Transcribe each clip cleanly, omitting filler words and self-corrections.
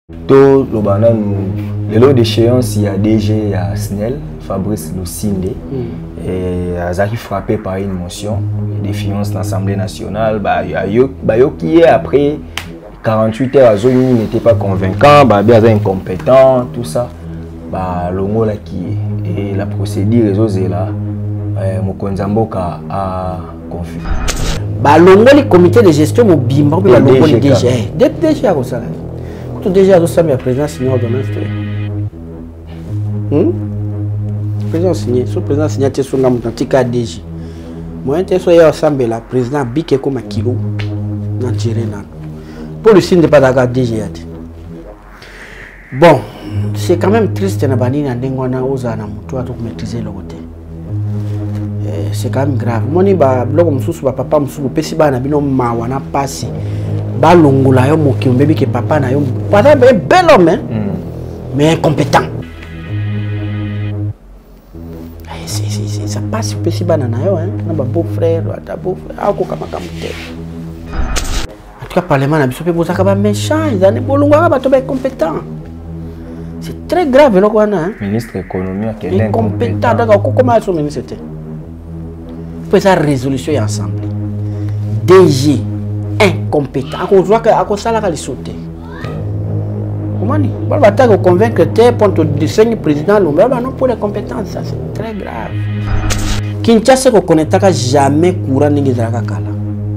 Tout le banane, le lot d'échéance, il y a DG à SNEL, Fabrice Lucinde, et Azaki frappé par une motion de finances de l'Assemblée nationale. Qui est après 48 heures, Azoni n'était pas convaincant, bien incompétent, tout ça. Longo là qui est. Et la procédure, est là, Mokonzamboka a confié. Longo le comité de gestion, mon bimba, le longo le DG. DG à ça. Tout déjà ça mais président signé ordonnance. Président signé, sous président signé sur ngam tantika DG. Moi était so ya ensemble la président bike comme kilo na tirer na. Pour le signe de pas d'accord DG. Bon, c'est quand même triste na bani na ndengwana oza na mutu à maîtriser le côté. C'est quand même grave. Moni ba blogo mususu ba papa mususu pesi ba na bino mawa na passer. Balongola yo moki mbébi que papa na yo papa est bel homme hein? Mais incompétent. Ça passe petit banana yo hein na ba beau frère ta beau frère ako kama kamute. En tout cas parlement na biso pe bozaka ba méchant ils ane bolongola ba to ba incompétent. C'est très grave le quoi hein. Ministre économie qui est incompétent d'accord comment son ministre était. Pour sa résolution et ensemble. DG incompétent. On voit que ça la sauter. Comment ni? On va pas convaincre tes pour te désigner président non pour les compétences ça c'est très grave. Kinshasa ko connaîtra jamais courant ni ngizaka kala.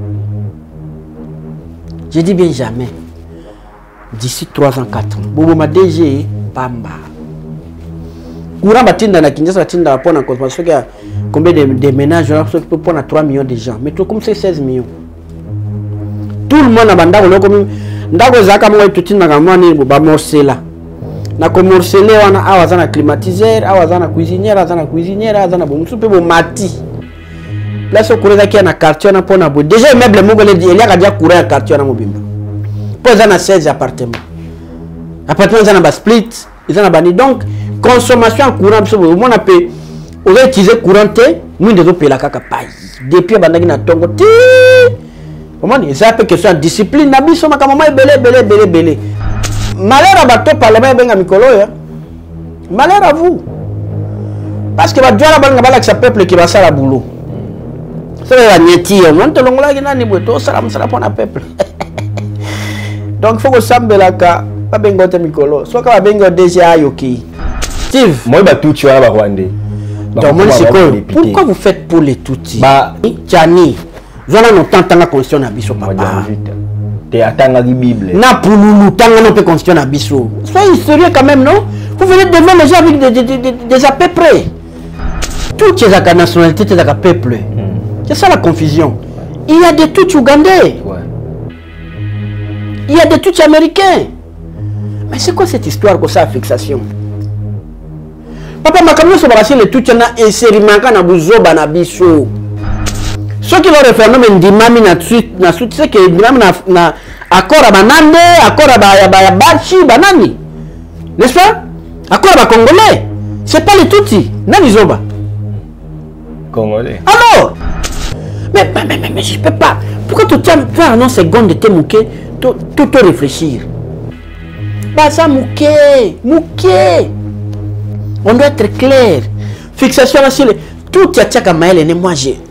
Je dis bien jamais. D'ici 3 ans 4 ans. Bobo ma DG pamba. Courant batinda na Kinshasa batinda pour na consommation combien de ménages pour 3 millions de gens. Mais tout comme c'est 16 millions. Tout le monde a bandako loko ndako zaka mwa tutina kama ni ba morcela na ko morcele wana awazana climatiseur awazana cuisinière azana bomusu pe bo mati place kureza kia na quartier na pona bo déjà meuble moko le il y a déjà courir à quartier na mobimba poza na 16 appartements zana ba split zana bani donc consommation en courant biso bo mona pe on va utiliser couranté moins de opela kaka pai depuis bandaki na tongo ti. Comment dire? Ça peut question discipline. Nabi soma kama belé. Malheur à bateau parlement benga mikolo ya. Malheur à vous. Parce que va doit la banga bala que ça peuple qui va ça la boulot. C'est la nieti. On te longola gina ni boto salam pour na peuple. Donc faut que sambe la ka pas benga te mikolo. Soit ka benga déjà yoki. Steve, moi ba tout tu as ba Rwandais. Donc pourquoi vous faites pour les toutis? Tiani. Zona no tantanga constitution na biso papa. Te atanga di Bible. Na pululu tanga no pe constitution na biso. Soyez sérieux quand même non? Vous venez devant les gens avec des à peu près. Toutes ces nationalités c'est à peu près. C'est ça la confusion. Il y a des tout ougandais. Ouais. Il y a des tout américains. Mais c'est quoi cette histoire comme ça fixation? Papa makamyo so barasi les tout na insérimanga na buzoba na biso. Ce qui va référendum ndimami na suite c'est que ndimami na accord à banane accord à bachi banani n'est-ce pas accord à congolais c'est pas les Tutsis nani zoba congolais alors mais je peux pas pourquoi tu as un seconde de te mouquer tout réfléchir bah ça mouquer on doit être clair fixation sur les tout tchaka maël et moi j'ai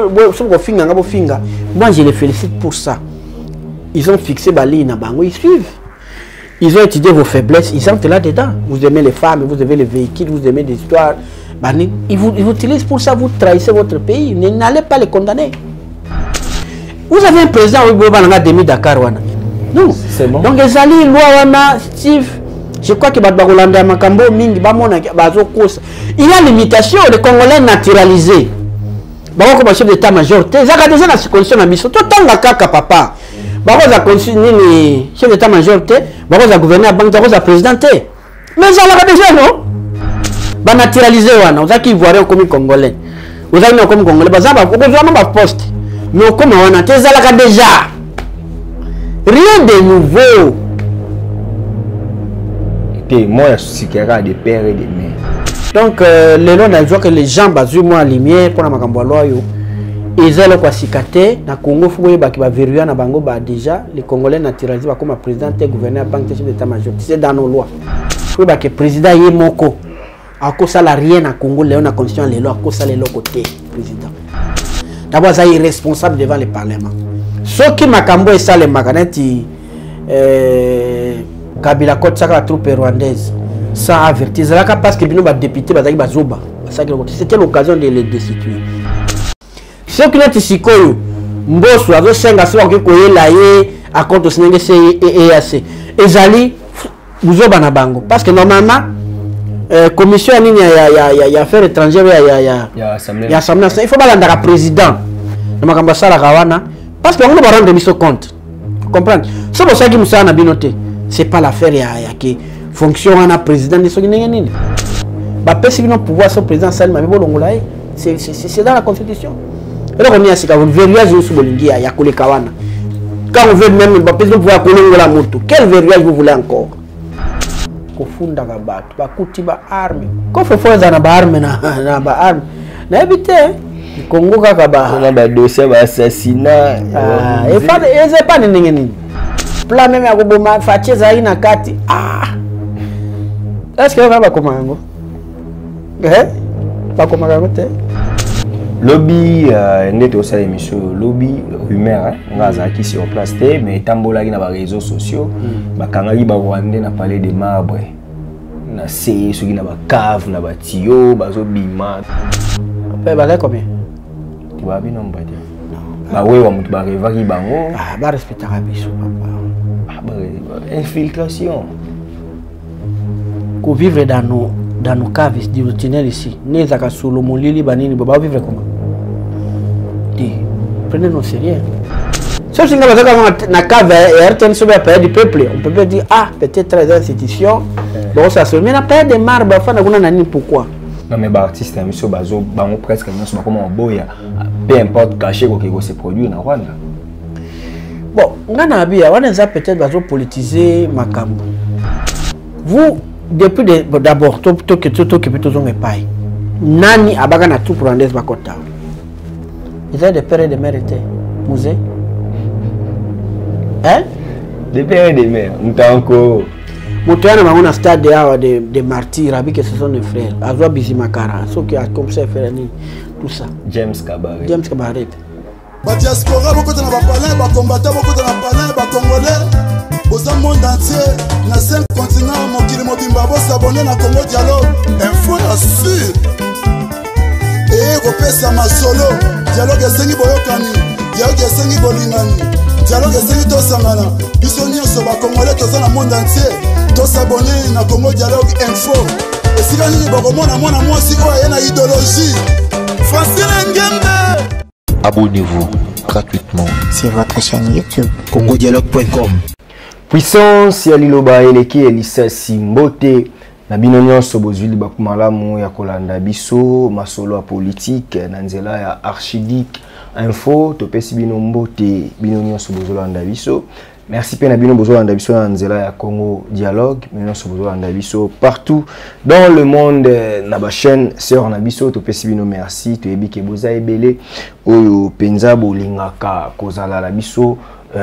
moi je les félicite pour ça. Ils ont fixé Bali na bango, ils suivent. Ils ont étudié vos faiblesses, ils entrent là-dedans. Vous aimez les femmes, vous aimez les véhicules, vous aimez des histoires. Ils vous utilisent pour ça, vous trahissez votre pays. N'allez pas les condamner. Vous avez un président qui demi Dakar. Non, c'est bon. Donc, les alliés, loi, Steve, je crois que il y a l'imitation des Congolais naturalisés. Bako comme chef d'état-major, tu as déjà la condition à mission. Tout le temps, kaka papa. Bako za continuer chef d'état-major, bako za gouverner, bako za présidenter. Mais ça l'a déjà non. Ba naturaliser wana, vous qui voirez comme congolais. Vous avez comme congolais, ba za ba ko vraiment ba poste. Mais comme wana, tu as déjà. Rien de nouveau. Et moi je suis quelqu'un de père et de mère. Donc, les gens, que les gens basent moi en lumière pour la macambo loyo. ezalo kwa sikate na Congo fuwe ba ki ba verrouiller na bango ba déjà les Congolais naturalisés ba comme président et gouverneur banque chef d'état-major c'est dans nos lois fuwe ba que président yé moko ako sala rien na Congo léon na constitution les lois ako sala le côté président d'abord ça irresponsable devant le parlement ce qui makambo et ça les makaneti Kabila kotsa ka troupe rwandaise ça avertir là parce que bino ba député ba zaki ba zoba c'était l'occasion de les destituer. Ce qui est ici, Mbosso a 5 à 5 qui à compte de EAC. Ezali, vous avez un bango. Parce que normalement, commission il y a affaires étrangères, il y a assemblée. Il faut pas l'endre président. Parce qu'on va rendre mise au compte. Vous comprenez? C'est pour ça que nous avons noté. Ce n'est pas l'affaire qui fonctionne à président de ce qui n'est pas. Si nous pouvoir ce président Salma, c'est dans la constitution. Alors on est à ce qu'on verrouillage sur Bolingi à Yakole Kawana. Quand on veut même pouvoir coller la moto, quel verrouillage vous voulez encore? Kofunda kabat, bakuti ba arme. Quand faut faire ça na ba arme na ba arme. Na éviter Congo kakaba. On a ba dossier ba assassinat. Et pas nini. Plan même ya koboma facheza ina kati. Est-ce que on va comment ngo? Pas comment raconter. Lobby n'est au sein émission lobby rumeur ngaza qui sur place mais tambola qui na ba réseaux sociaux bakangaki ba Rwandais na parler de marbre na c'est ce qui na ba cave na ba tio bazo bima ba combien tu vas bien nombre ba ouais wa mutu ba revaki bango ba respecter biso papa infiltration ko vivre dans nos caves du tunnel ici neza ka solo molili banini baba vivre comment prenez nos sérieux sauf si nous na cave et RTN sur la période du peuple on peut pas dire peut-être les institutions bon ça se mais la période de marbre afin kuna nani pourquoi non mais ba artiste monsieur bazo bango presque nous sommes comme boya peu importe caché ko se produit na Rwanda bon ngana abia wana peut-être bazo politiser makambo vous depuis d'abord tout plutôt zone paille nani abaga na tout pour andes bakota ils ont des pères et des mères étaient musée des pères et des mères ntanko motoyana mangona stade de martyrs avec ce sont des frères azwa bizimakara ceux qui a comme ça faire tout ça James Kabaré ba diaspora beaucoup de na palais ba combattant beaucoup de na palais ba congolais au monde entier na 5 continents mokili mobimba bo s'abonner na Congo Dialogue info à sûr et repesa ma solo dialogue esengi boyokani dialogue esengi bolingani dialogue esengi to sangana biso nyonso ba congolais toza na monde entier to s'abonner na Congo Dialogue info esika nini bokomona mwana mwasi oyo ye na idéologie Francine Ngembe. Abonnez-vous gratuitement sur votre chaîne YouTube congodialogue.com. Puissance ya liloba eleki Elisa Simbote na bino nyonso bozwili bakumalamu ya kolanda biso masolo ya politique na nzela ya Archidic info topesi bino mbote bino nyonso bozolanda biso. Merci pe na bino bozolanda biso na nzela ya Congo Dialogue bino nyonso bozolanda biso partout dans le monde na ba chaîne sœur na biso topesi bino merci toyebi ke boza ebele oyo penza bolingaka kozala la biso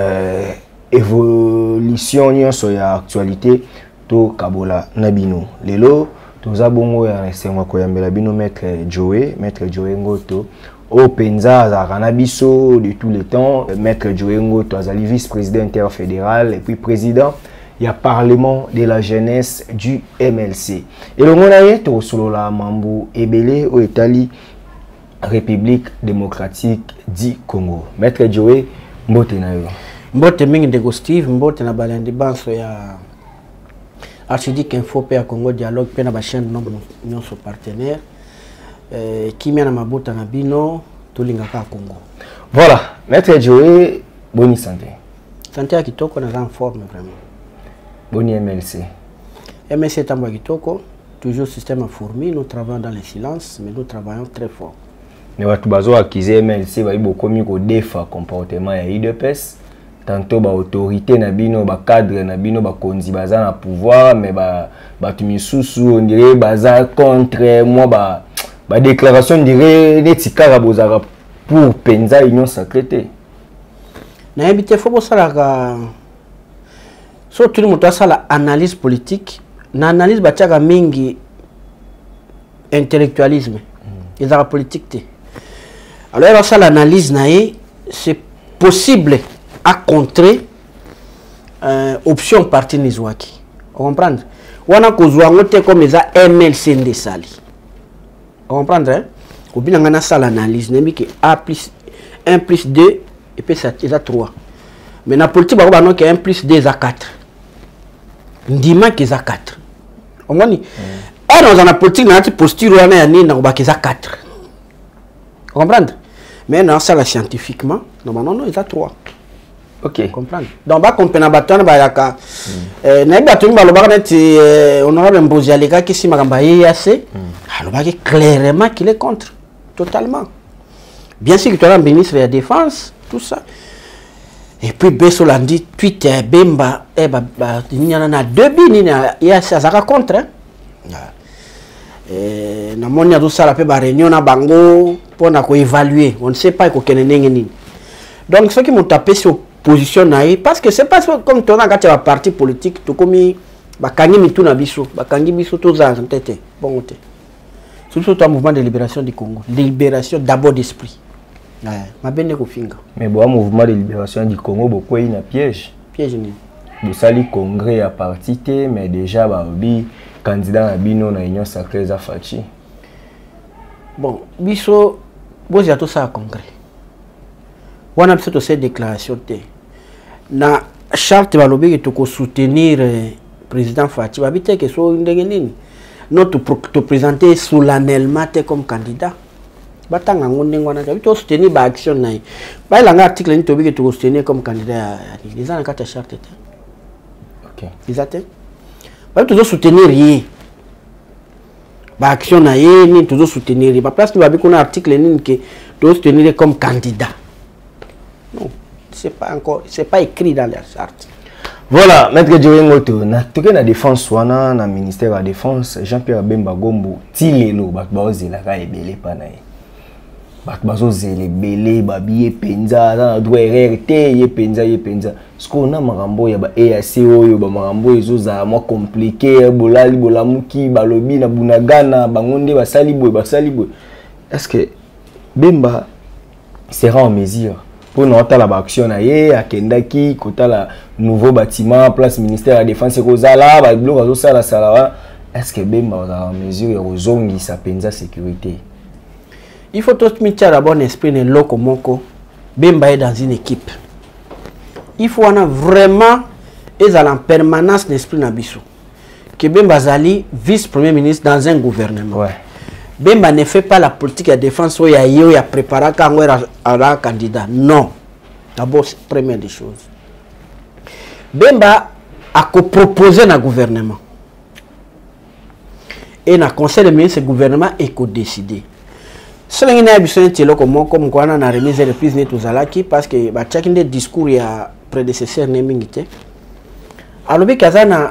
évolution nyonso ya actualité to kabola na bino lelo toza bongo ya esengo koyambela bino maître Joe Ngoto o penza za na biso de tous les temps maître Joe Ngoto azali vice-président interfédéral et puis président il y a parlement de la jeunesse du MLC et le monaye to solo la mambo ebele o etali République démocratique du Congo maître Joe mbote na yo mbote mingi de Steve mbote na balandi banso ya Archidic info pe ya Congo Dialogue pe na ba chaîne nombre nyonso partenaire kimia na mabota na bino tolinga ka Congo. Voilà, maître Joe, bonne santé. Santé ya kitoko na en forme vraiment. Bonne MLC. MLC tambo kitoko, toujours système fourmi, nous travaillons dans le silence mais nous travaillons très fort. Mais watu bazo akize MLC ba ibo komi ko defa comportement ya IDPS. Tantôt ba autorité na bino ba cadre na bino ba konzi baza na pouvoir mais ba tu misusu on dirait baza contre moi ba déclaration on dirait netikara bozara pour penza union sacrée. Na habité faut ça surtout le monde ça la analyse politique, na analyse batiaka mingi intellectualisme. Et la politique té. Alors ça l'analyse naé c'est possible à contrer option parti nizwaki. Vous comprenez? Wana kozwa ngote comme ça MLC ndesali. Vous comprenez hein? Ko binanga na ça l'analyse nembi que A plus 1 plus 2 et puis ça est à 3. Mais na politique ba non que 1 plus 2 à 4. Ndima que ça 4. On moni. Dans la politique na posture wana ya nini na ba que ça 4. Vous comprenez? Mais dans ça la scientifiquement non il a 3. OK. Comprendre. Donc ba compena batana ba yaka na batuni ba lobaka neti honorable Mbozi Aleka qui si makamba yase alobaki clairement qu'il est contre totalement. Bien sûr que tu as un ministre de la défense tout ça. Et puis Besso l'a dit Twitter Bemba il y en a deux bini il y a ça contre hein. Na monia tout ça la pe ba réunion na bango pour na ko évaluer on ne sait pas ko kenene nini. Donc ceux qui m'ont tapé sur position naïe parce que c'est pas comme ton quand tu as parti politique tu comme bakangi mitu na biso bakangi biso to za tete bon côté surtout un mouvement de libération du Congo libération d'abord d'esprit ma benne ko finga mais bon mouvement de libération du Congo beaucoup il y a piège ni vous sali congrès à parti té mais déjà ba bi candidat à bino na union sacrée za fachi bon biso bozi a tout ça congrès on a plutôt cette déclaration na charte balobi que tu soutenir président Fachi babite que so ndenge nini non te présenter solennellement comme candidat batanga ngondengo na tu soutenir ba action na ba la article ni to bi que tu soutenir comme candidat les ans na charte OK exact ba tu soutenir yi ba action na yi ni tu soutenir ba place tu ba bi qu'on article ni que tu soutenir comme candidat. Non, c'est pas encore, c'est pas écrit dans la charte. Voilà, maître Djoyengoto, na toke na défense wana na ministère de la défense Jean-Pierre Bemba Gombo tilelo bakbaozela ka ebele panaye. Bakbazozele belé babiye penza na droit RRT ye penza. Sko na marambo ya ba EAC oyo ba marambo ezoza mo compliqué bolali bolamuki balobi na bunagana bangonde basali boy. Est-ce que Bemba sera en mesure pour nous la action à Kendaki, kota la nouveau bâtiment, place ministère de la défense Rosala, ba bloc Rosala Salawa. Est-ce que Bemba en mesure de zongi sa penza sécurité? Il faut tout mettre à bon esprit le loco moko. Bemba est dans une équipe. Il faut vraiment être en permanence d'esprit nabiso. Que Bemba Zali vice-premier ministre dans un gouvernement. Ouais. Bemba ne fait pas la politique de défense où il y a préparé quand il a candidat. Non. D'abord, c'est la première des choses. Bemba a proposé dans le gouvernement. Et dans le conseil de ministre du gouvernement, il a décidé. Ce qui est besoin de comme on a remis les reprises parce que chaque discours il y a prédécesseur nemingité. Alors il y a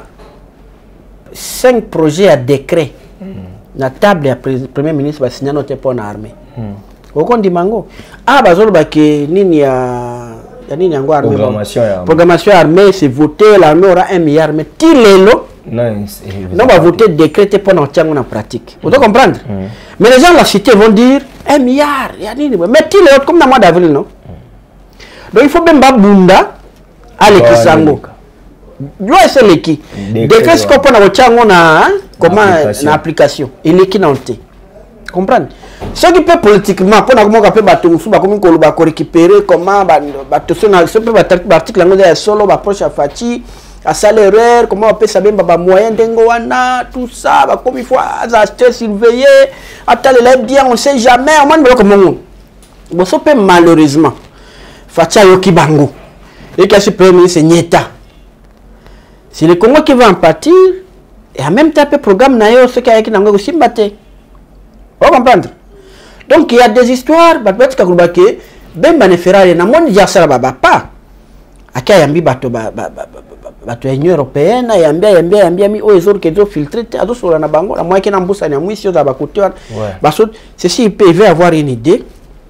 5 projets à décret. La table ya premier ministre va signer notre pour l'armée. Au dit mango. Ah bazolo ba ke nini ya nini yango armée. Programmation armée c'est voter l'armée aura 1 milliard mais tilelo. Non va voter décréter pendant tiango en pratique. Vous devez comprendre. Mais les gens de la cité vont dire 1 milliard, ya nini mais tilelo comme dans mois d'avril non. Donc il faut même babunda ale kisango. Loi c'est l'équipe. Décret ce qu'on peut na tiango na comment na application il est qui dans le comprendre ce qui peut politiquement pour comment on peut battre ba comme ko ba récupérer comment ba to na ce peut battre article là solo ba proche à Fachi à salaire comment on peut savoir ba moyen dengo wana tout ça ba comme il faut acheter surveiller attendre les bien on sait jamais on demande comment bon ça peut malheureusement Fachi yoki bango et que ce premier ministre Nyeta c'est le Congo qui va en pâtir. Et en même temps, le programme n'a ce qui a été aussi battu. Vous comprenez? Donc il y a des histoires, peut-être que Bemba ne fera rien. Mon Dieu, ça va pas. Aka yambi bato Union européenne, yambi mi o ezor kezo filtré, ado sur la bango, la moitié n'ambusa na mwisi yo da bakote. Ceci il peut avoir une idée.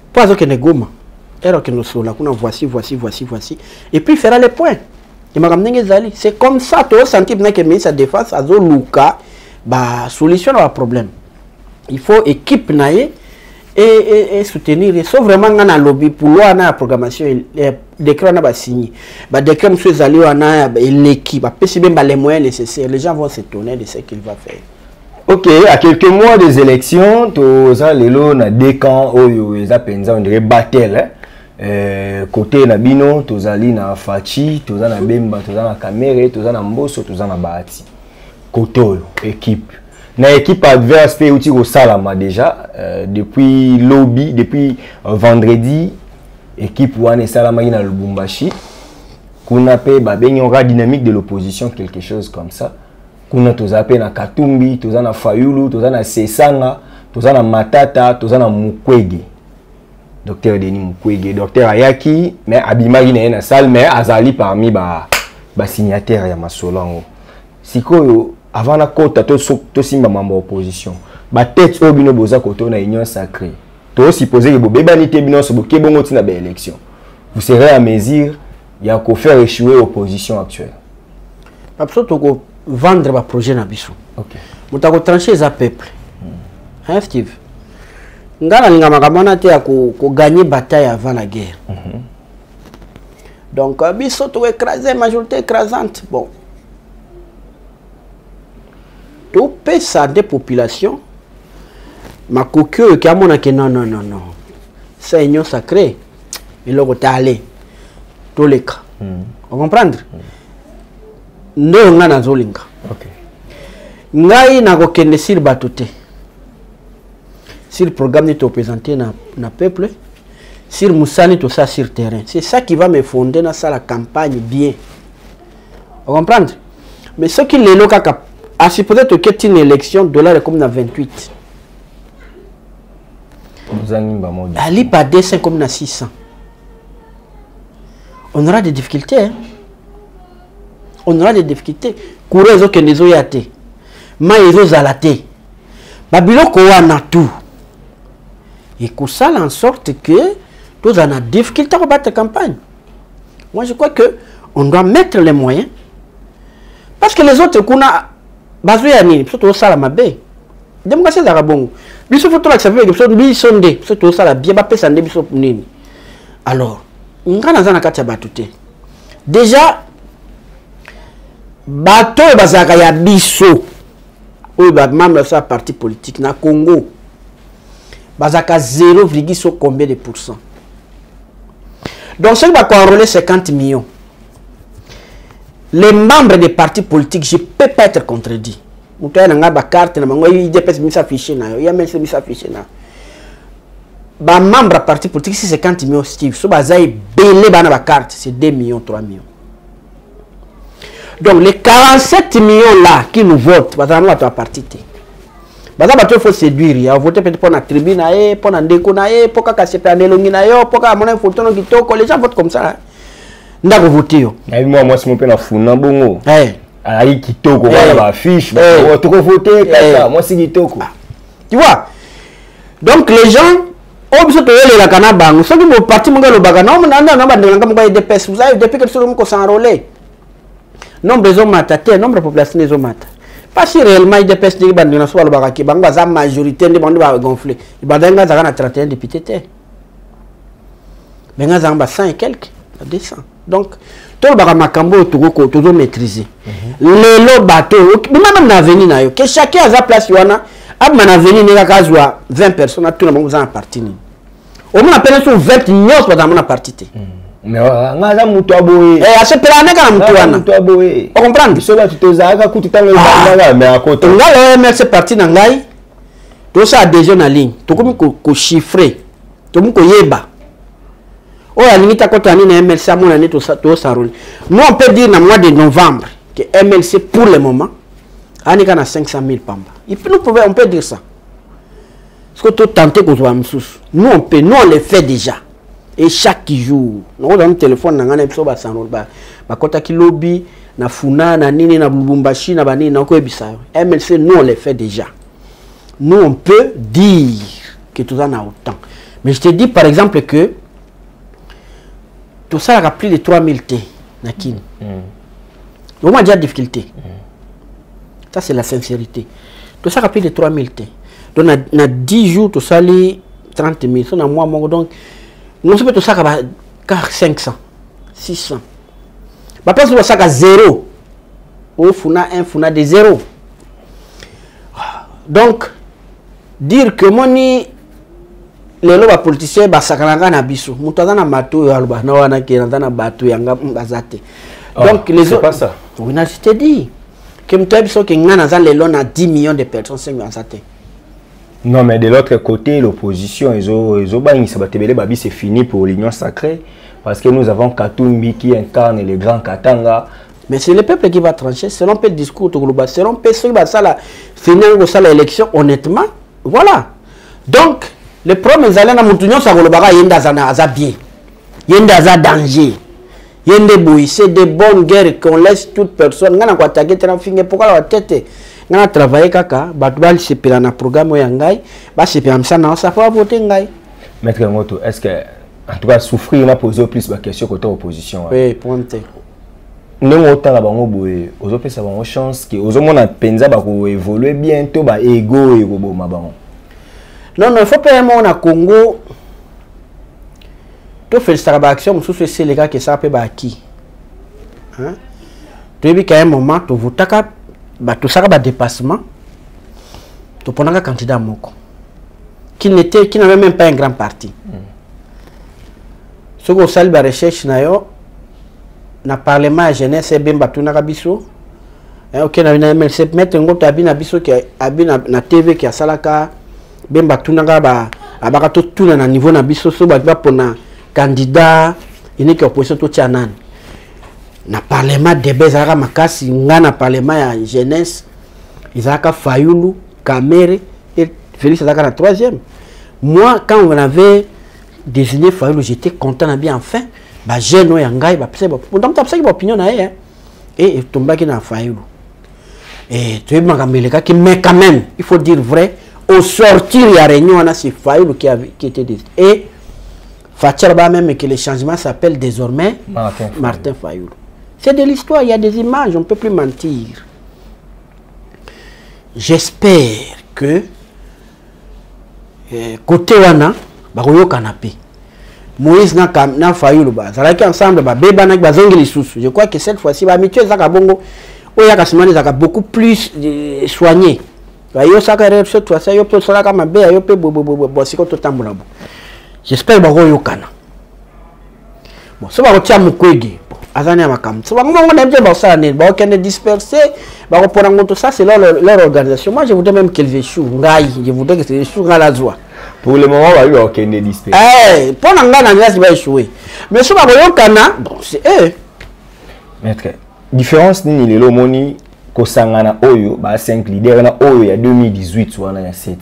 Pas que ne goma. Alors que nous sommes là, voici. Et puis il fera les points. C'est comme ça, tu as senti que le ministre de la Défense a une solution à problème. Il faut équipe et soutenir. Sauf vraiment un lobby pour la programmation. Les décrets sont signés. Les décrets sont l'équipe. Les moyens nécessaires. Les gens vont s'étonner de ce qu'il va faire. Ok, à quelques mois des élections, tu as deux camps où ils ont battle. Côté Nabino, tu as na Fachi, tu as na Bemba, tu as na Kamere, tu as na Mboso, tu as na Bahati. Côté équipe. Na équipe adverse, tu as au Salama déjà. Depuis lobby, depuis vendredi, équipe Wane Salama na Lubumbashi. Kuna pe ba dynamique de l'opposition, quelque chose comme ça. Kuna tozape na Katumbi, toza na Fayulu, toza na Sesanga, toza na Matata, toza na Mukwege. Docteur Denis Mukwege, docteur Ayaki, mais abimaki na na salle mais azali parmi ba signataire ya Masolango. Sikoyo avant na kota to simba membre opposition. Ba tête obino boza koto na union sacrée. To supposer que bobebani te bino so boke bongo tina ba élection. Vous serez à mesure ya ko faire échouer l'opposition actuelle. Absolument vendre un projet na biso. OK. Mutako trancher za peuple. Hein Steve? Ngana linga makamona te ya ko gagner bataille avant la guerre. Donc biso to écraser majorité écrasante. Bon. Tout peut ça des populations. Ma coquille qui a mon que non. C'est union sacrée. Il est allé. Tous les cas. Vous comprenez? Non, on zolinga. Ok. Ngai na kokende sur batote. Sur le programme est présenté na peuple, sur Moussani tout ça sur terrain. C'est ça qui va me fonder dans la campagne bien. Vous comprenez? Mais ce qui est là, à supposer que c'est une élection, dollar comme dans 28. Ali pas 200 comme dans 600. On aura des difficultés. Hein? On aura des difficultés. Courez que les oyate. Maïzo zalate. Babylon koana tout. Et que ça en sorte que tous en a difficulté à battre la campagne. Moi je crois que on doit mettre les moyens. Parce que les autres qu'on a basé à nini, surtout au Salamabé. Démocratie d'Arabongo. Biso faut tout accepter que biso bisonde, surtout au Salabé, ba pesa nde biso nini. Alors, ngana zana kati ya batute. Déjà bato bazaka ya biso. Oui, même dans sa parti politique na Congo. Bazaka 0,1 combien de pourcents. Donc, ce qui va enrôler 50 millions. Les membres des partis politiques, je ne peux pas être contredit. Il y a une carte, il y a une affiché, il y a une affiché. Les membres des partis politiques, c'est 50 millions, Steve. Si vous avez une carte, c'est 2 millions, 3 millions. Donc, les 47 millions là qui nous votent, vous avez un parti. Il faut séduire. Il faut voter pour la tribune, pour la déco, pour la casse, pour la longue, pour la photo, les gens votent comme ça. Nous avons voté. Moi, je suis un peu dans le fou. Il qui toque, affiche, tu peux voter, moi c'est qui toque. Tu vois? Donc les gens, depuis que nous sommes enrôlés, nombre de hommes nombre de populations des hommes. Pas si réellement il dépêche de bandana soit le baraki, la majorité de bandes va gonfler. Il bandana a 31 députés. Mais il y a 100 et quelques, 200. Donc, tout le baramakambo est toujours maîtrisé. Les lots bateaux, même l'avenir, que chacun a sa place, il y a un 20 personnes, tout le monde va en partie. Au moins, appelle sur 20 millions dans mon partie. Mais ngaza mutu aboye asepelana kana mutu wana mutu aboye o comprendre soba tutozaka kutitanga ngala mais akoto ngala merci parti na ngai to ça adhésion na ligne to komi ko chiffrer to mu ko yeba o ya limite akota ni na MLC amona ni to ça rôle. Nous on peut dire na mois de novembre que MLC pour le moment ani kana 500 000 pamba et puis on peut dire ça parce que tout tenter ko zo nous on le fait déjà. Et chaque jour, nous avons un téléphone, nous avons un téléphone, nous avons un lobby, na Funa, na Nini, na Lubumbashi, na Bani, na Koebisa. MLC, nous on le fait déjà. Nous on peut dire que tout ça n'a autant. Mais je te dis par exemple que tout ça a plus de 3000 T. Donc, on a déjà difficulté. Ça, c'est la sincérité. Tout ça a plus de 3000 T. Donc, on a 10 jours, tout ça, les 30 000. On a moins, donc, nous sommes tout ça à 500, 600. Bah, parce que ça à 0. Au funa, un funa de 0. Donc, dire que moi, les politiciens, na biso. Moutazana matou yalba, na wana ki na batou yanga mbazate. Donc les autres, pas ça. Oui, je te dis que mtou biso ke ngana za lelo na 10 millions de personnes 5 millions zate. Non, mais de l'autre côté, l'opposition, ils ont banni, ça va te babi, c'est fini pour l'union sacrée, parce que nous avons Katumbi qui incarne les grands Katanga. Mais c'est le peuple qui va trancher, selon le discours global, selon le qui va finir l'élection, honnêtement, voilà. Donc, le problème est que nous avons bien, yenda danger, yende bouille, c'est des bonnes guerres qu'on laisse toute personne. Nous avons attaqué pourquoi la tête. Nous avons travaillé kaka, batubal se pela na programme yangai, ba se pela msana ça faut voter ngai. Maître Ngoto, est-ce que en tout cas souffrir n'a posé plus de questions côté opposition? Oui, pointe. Nous autant la bango boye, aux autres ça va chance que aux hommes on penza ba ko évoluer bientôt ba ego et robo mabango. Non, il faut pas mon à Congo. Tu fais cette action, c'est les gars qui savent pas qui. Hein? Tu dis qu'à un moment, tu veux tout ça va dépassement. Tu prends un candidat moko qui n'avait même pas un grand parti. Ce que ça la recherche na yo na parlement à jeunesse bien battu na biso. OK na mais c'est mettre ngoto abina biso qui abina na TV qui a salaka ben batunanga ba tout na niveau na biso so ba pona candidat unique opposition to tianan na parlement de bezara makasi ngana parlement ya jeunesse Isaka Fayulu Kamere et Félix Azaka la troisième. Moi quand on avait désigné Fayulu, j'étais content bien enfin ba jeune yangai ba pese donc tu as ça opinion na et tomba qui na Fayulu et tu es magaméleka qui mais quand même il faut dire vrai. Au sortir, il y a réunion, c'est Fayulu qui était décidé. Et Fatcherba même que le changement s'appelle désormais Martin Fayulu. C'est de l'histoire, il y a des images, on ne peut plus mentir. J'espère que côté wana, baroyo canapé. Moïse na Fayulu ba, ça là ensemble ba beba na bazongi les sous. Je crois que cette fois-ci ba mituel zaka bongo, oyaka simani zaka beaucoup plus soigné. J'espère que kana. Bon, ça va retirer mon kwege. Azania makam. Ça va on disperser, ça c'est leur organisation. Moi je voudrais même qu'elles échouent. Je voudrais que c'est échouent à la joie. Pour le moment, on va y disperser. Eh, pour l'angana va échouer. Mais ça va kana, bon c'est eux. Maître, différence ni le lomoni Kosangana Oyo, 5 leaders na Oyo ya 2018 ou ya 7.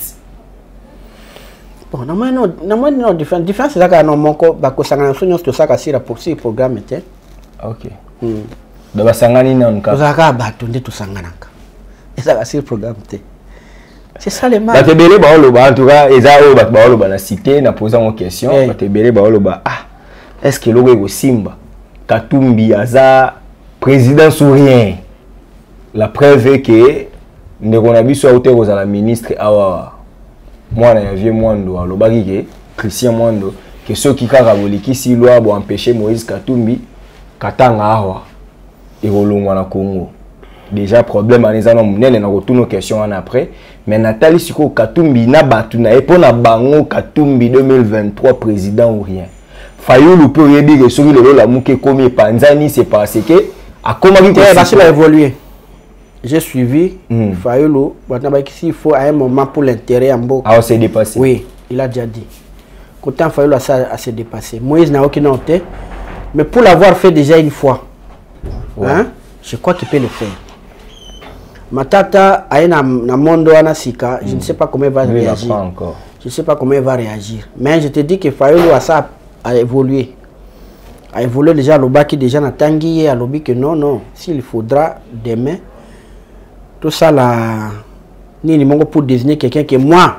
Bon, non différence c'est ça non moko ba Kosangana sonyo to saka sira pour ce programme était. OK. Da basangani nan ka. Kozaka bato nde to sanganaka. Ça va sur programme était. C'est ça les mal. Ba tebele ba oloba en tout cas eza oyo ba oloba na cité na poser une question, ba tebele ba oloba est-ce que logo ego Simba Katumbi aza président sourien. La preuve est que nous avons vu la ministre Awa Mwana ya vieux Mwando alobaki ke Christian Mwando que ceux qui karaboliki si loi pour empêcher Moïse Katumbi katanga awa et rolongwa na Congo. Déjà problème aneza na munene na retourner aux questions après mais Nathalie Siko Katumbi na batuna et pour na bango Katumbi 2023 président ou rien. Fayulu peut dire que sur le la muke komi Panzani c'est parce que a comment il va évoluer. J'ai suivi Fayulu, il faut à un moment pour l'intérêt en beau. Ah, c'est dépassé. Oui, il a déjà dit. Côté Fayulu a s'est dépassé. Moïse n'a aucune honte, mais pour l'avoir fait déjà une fois, hein, je crois qu'il peut le faire. Matata a un monde anasika, je ne sais pas comment il va réagir. Je ne sais pas comment il va réagir. Mais je te dis que Fayulu a évolué. A évolué déjà le bas qui déjà n'a tangué à l'objet que non, s'il faudra demain. Tout ça là, ni pour désigner quelqu'un que moi,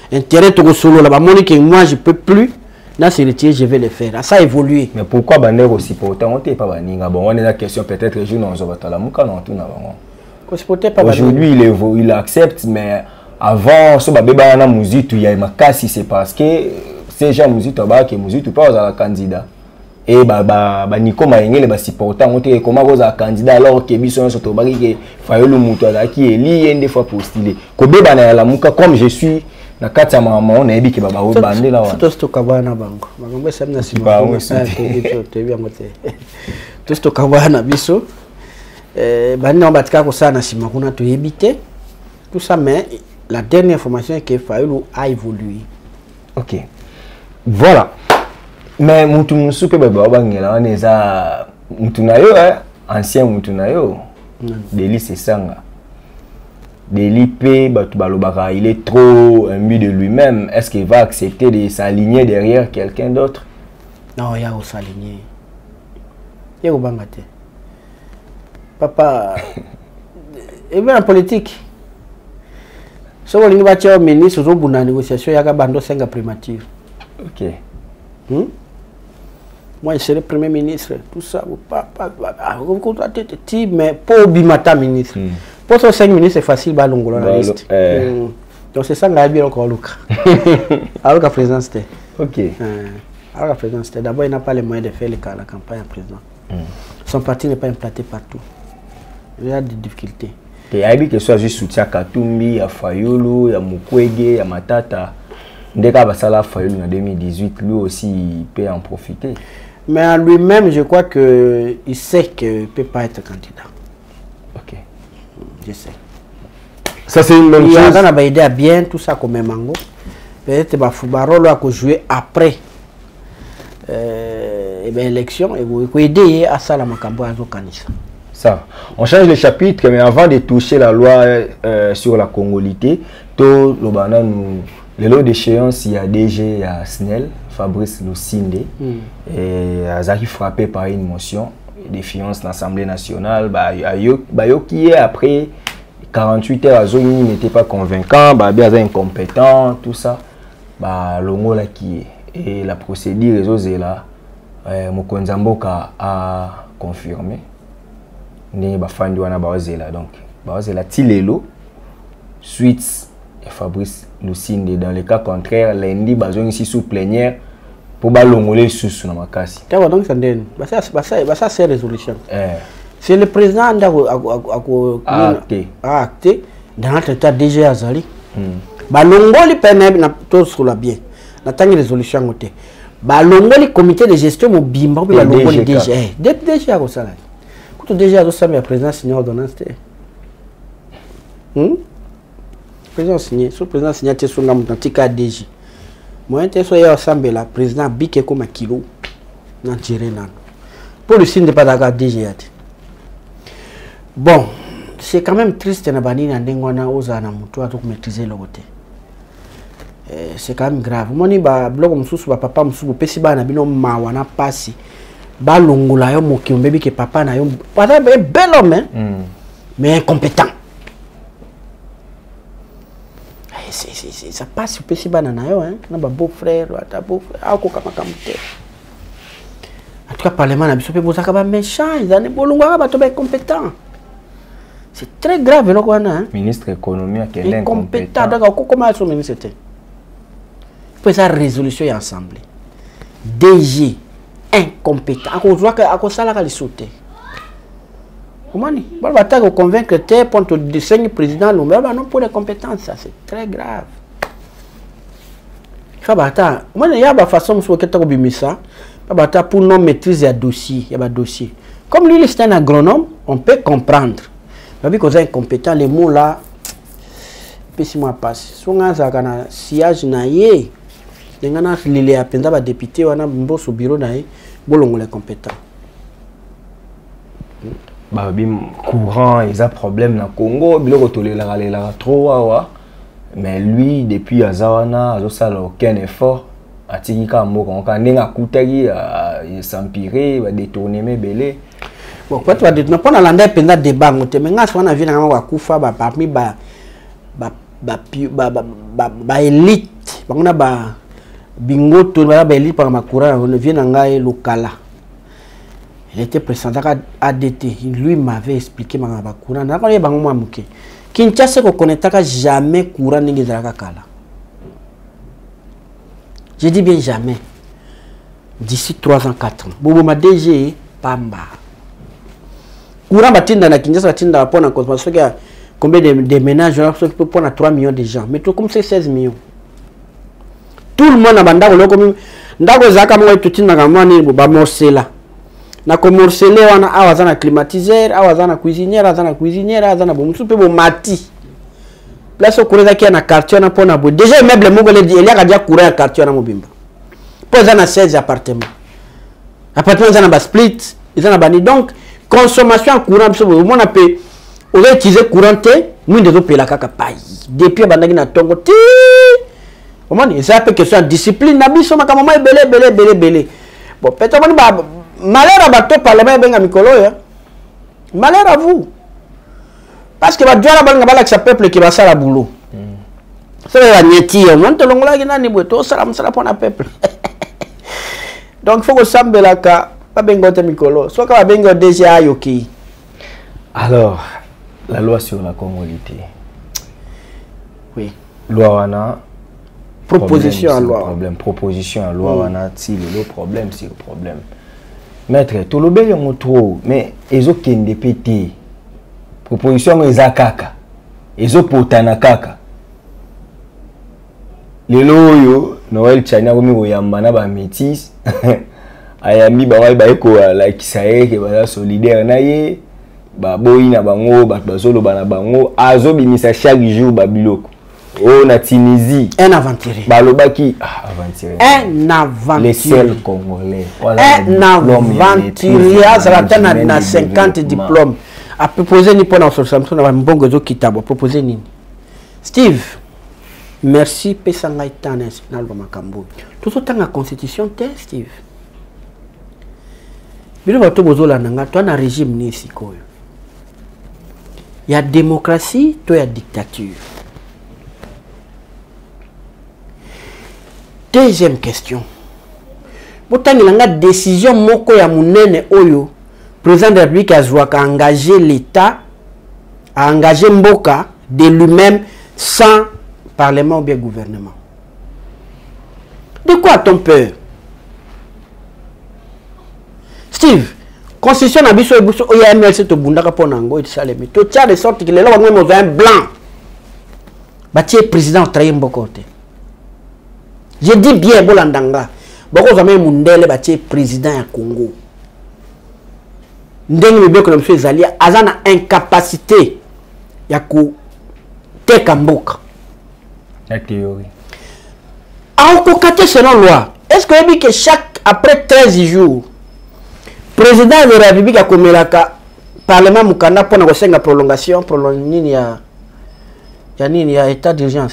intérêt to solo là, que moi je peux plus. Dans ce métier, je vais le faire. Ça a évolué. Mais pourquoi Bander aussi pourtant on n'est pas baninga? Bon, on est la question peut-être je n'en sais pas la mouka non tout n'a aujourd'hui il accepte, mais avant ce bébé na musique il y a ma casse, c'est parce que ces gens musique là que musique pas aux candidat et Nico Maengele ba supporter on te comment aux candidat alors que biso on surtout baki que Fayulu muto là qui est lié des fois postulé ko beba na la mouka comme je suis na kati ya maman on a dit que baba o bande là tout to kabana bango bango ça na sima te bien moté tout to kabana biso bande on batika ko ça na sima kuna to éviter tout ça, mais la dernière information est que Fayulu a évolué. Ok. Voilà. Mais Moutou Soupe Babangela, on est à Moutunayo, ancien Moutunayo. Deli c'est ça. Deli P, il est trop imbu de lui-même. Est-ce qu'il va accepter de s'aligner derrière quelqu'un d'autre? Non, il y a où s'aligner. Il y a où bangate. Papa, et bien en politique. Si vous avez un ministre, vous avez une négociation, il y a un 5 primature. Ok. Moi, je serai premier ministre. Tout ça, mais pas Bimata ministre. Pour ce 5 ministres, c'est facile, la liste. Donc, c'est ça que je vais encore alors la présidence. Ok. Alors la présidence, d'abord, il n'a pas les moyens de faire la campagne en président. Son parti n'est pas implanté partout. Il y a des difficultés. Et il que soit juste soutien Katumbi, à Fayulu, à Mukwege, à Matata. Dès qu'il a Fayulu en 2018, lui aussi il peut en profiter. Mais en lui-même, je crois qu'il sait qu'il ne peut pas être candidat. Ok. Je sais. Ça c'est une bonne chose. Il a aidé à bien tout ça comme un mango. Peut-être que Foubarolo a joué après l'élection et il peut aider à ça la Makambo à Zokanisa. Ça. On change le chapitre, mais avant de toucher la loi sur la congolité, tout le lot d'échéance, il y a DG à SNEL, Fabrice Lusinde, et Azari frappé par une motion de défiance de l'Assemblée nationale. Qui est après 48 heures, Azoni n'était pas convaincant, bien incompétent, tout ça. Longo là qui est. Et la procédure, est là, Mokonzamboka a confirmé. Donc, Tilelo, suite Fabrice Lusinde. Dans le cas contraire, lundi, ils ici sous plénière pour balongoler sous la makasi. Donc, ça c'est résolution. C'est le président qui a acté dans notre état déjà Azali. Balongoli permet tout sur la bien. N'attend résolution côté. Balongoli comité de gestion mobimba puis balongoli déjà. Déjà comme ça. Déjà, le président signé l'ordonnance. Le président signé, le président signé sur la montantique DG. Moi, je suis ensemble le président Bike comme un kilo. Pour le signe de pas d'accord DG. Bon, c'est quand même triste de bannir un dingwana aux anamuto à tout maîtriser le côté. C'est quand même grave. Moi, je blog msusu papa msusu pesi ba na bino mawana pasi. Balongola yo mokiombebi que papa na yo papa est bel homme mais incompétent. Ça passe au petit banana yo hein na ba beau frère ta beau frère ako kama kamute. En tout cas parlement na biso pe bozaka ba méchant ils ane bolongwa ba to ba incompétent. C'est très grave là quoi hein. Ministre économie qui est incompétent. Donc comment son ministre était. Pour sa résolution et ensemble. DG incompétent. À cause de ça, il sauté. Comment ni? Bon, va t'attaquer convaincre que pour te désigner président, non pour les compétences, ça c'est très grave. Il faut battre. Moi, il y a une façon de faire ça. Pour non maîtriser un dossier, il y a un dossier. Comme lui, c'est un agronome, on peut comprendre. Mais quand est incompétent, les mots là, si moi passe. Si on a un siège naïe. Les gens qui ont député ou au bureau les compétents. Courant, ils ont problème dans le Congo, mais lui, depuis Azawana, il n'a aucun effort. Il a s'empirer, il va détourner mes belés. Bon, quand tu vas dire, on a un débat, mais on a vu un élite bangona ba bingo to ba eli par ma courant on vient ngai lokala. Il était président ADT, lui m'avait expliqué ma courant na ko bango mo amuke. Kinshasa ko connaîtra jamais courant ningi zalaka kala. Je dis bien jamais. D'ici 3 ans, 4 ans. Bobo ma DG, Pamba. Courant batinda na Kinshasa batinda pour na consommation qui a combien de ménages pour 3 millions de gens. Mais tout comme c'est 16 millions. Tout le monde a banda ko comme ndako zaka mo tutinda kama ni ba morcela. Na ko morcele wana awazana climatiseur, awazana cuisinière, azana cuisinière, azana bo musupe bo mati. Place okureza kia na quartier na pona bo. Déjà meuble mongole il y a déjà courant à quartier na mobimba. Pour ça, 16 appartements. Appartements, ils ont un split, ils ont un bani. Donc, consommation en courant, on a payé, on va utiliser courant, nous devons payer la caca paille. Depuis, on a un tongo, c'est un peu question de discipline. Nabi, on a un moment belé. Bon, peut-être que malheur à bateau par les mains, ben à Mikolo, malheur à vous. Parce que Dieu a un peuple qui va faire le boulot. C'est la niétie, on te l'ongla qui n'a ni boito, ça la pour un peuple. Donc, il faut que ça me la pas bengote Mikolo. Soit que bengo déjà yoki. Alors, la loi sur la congolité. Oui. Loi wana. Proposition à loi. Problème. Proposition à loi wana. Si le problème, c'est le problème. Maître, tout le bien est trop. Mais ils ont qu'un député. Proposition est à kaka. Ils ont potana kaka. Les loyaux. Noël China omi oyambana ba métis ayami ba wai ba eko la kisaye ke ba solidaire na ye ba boyi na bango ba bazolo bana bango azo bimisa chaque jour ba biloko o na Tunisie un aventurier ba lobaki aventurier un aventurier les seuls congolais un aventurier azala na 50 diplômes a proposer ni pona sur Samson na mbongo zo kitabo proposer nini Steve. Merci, Pesanga International Bamakambo. Tout autant la constitution, Steve. Mais le bateau bozola nanga, toi na régime ni sikoyo. Il y a démocratie, toi il y a dictature. Deuxième question. Pourtant il y a une décision moko ya munene oyo. Président de la République a engagé l'État, a engagé Mboka de lui-même sans Parlement ou bien gouvernement. De quoi a-t-on peur? Steve, constitution na biso ebuso oya MLC to bundaka pona ngo itisalemi. To tia de sorte que les lois même un blanc. Bati président trahi mbokote. Je dis bien bolandanga. Boko zame mundele bati président ya Congo. Ndenge mibeko na monsieur Zali azana incapacité ya ku teka mboka. La théorie. Selon loi, est-ce que vous dites que après 13 jours, le président de la République a commis le Parlement Mukanda pour une prolongation, il y a état d'urgence.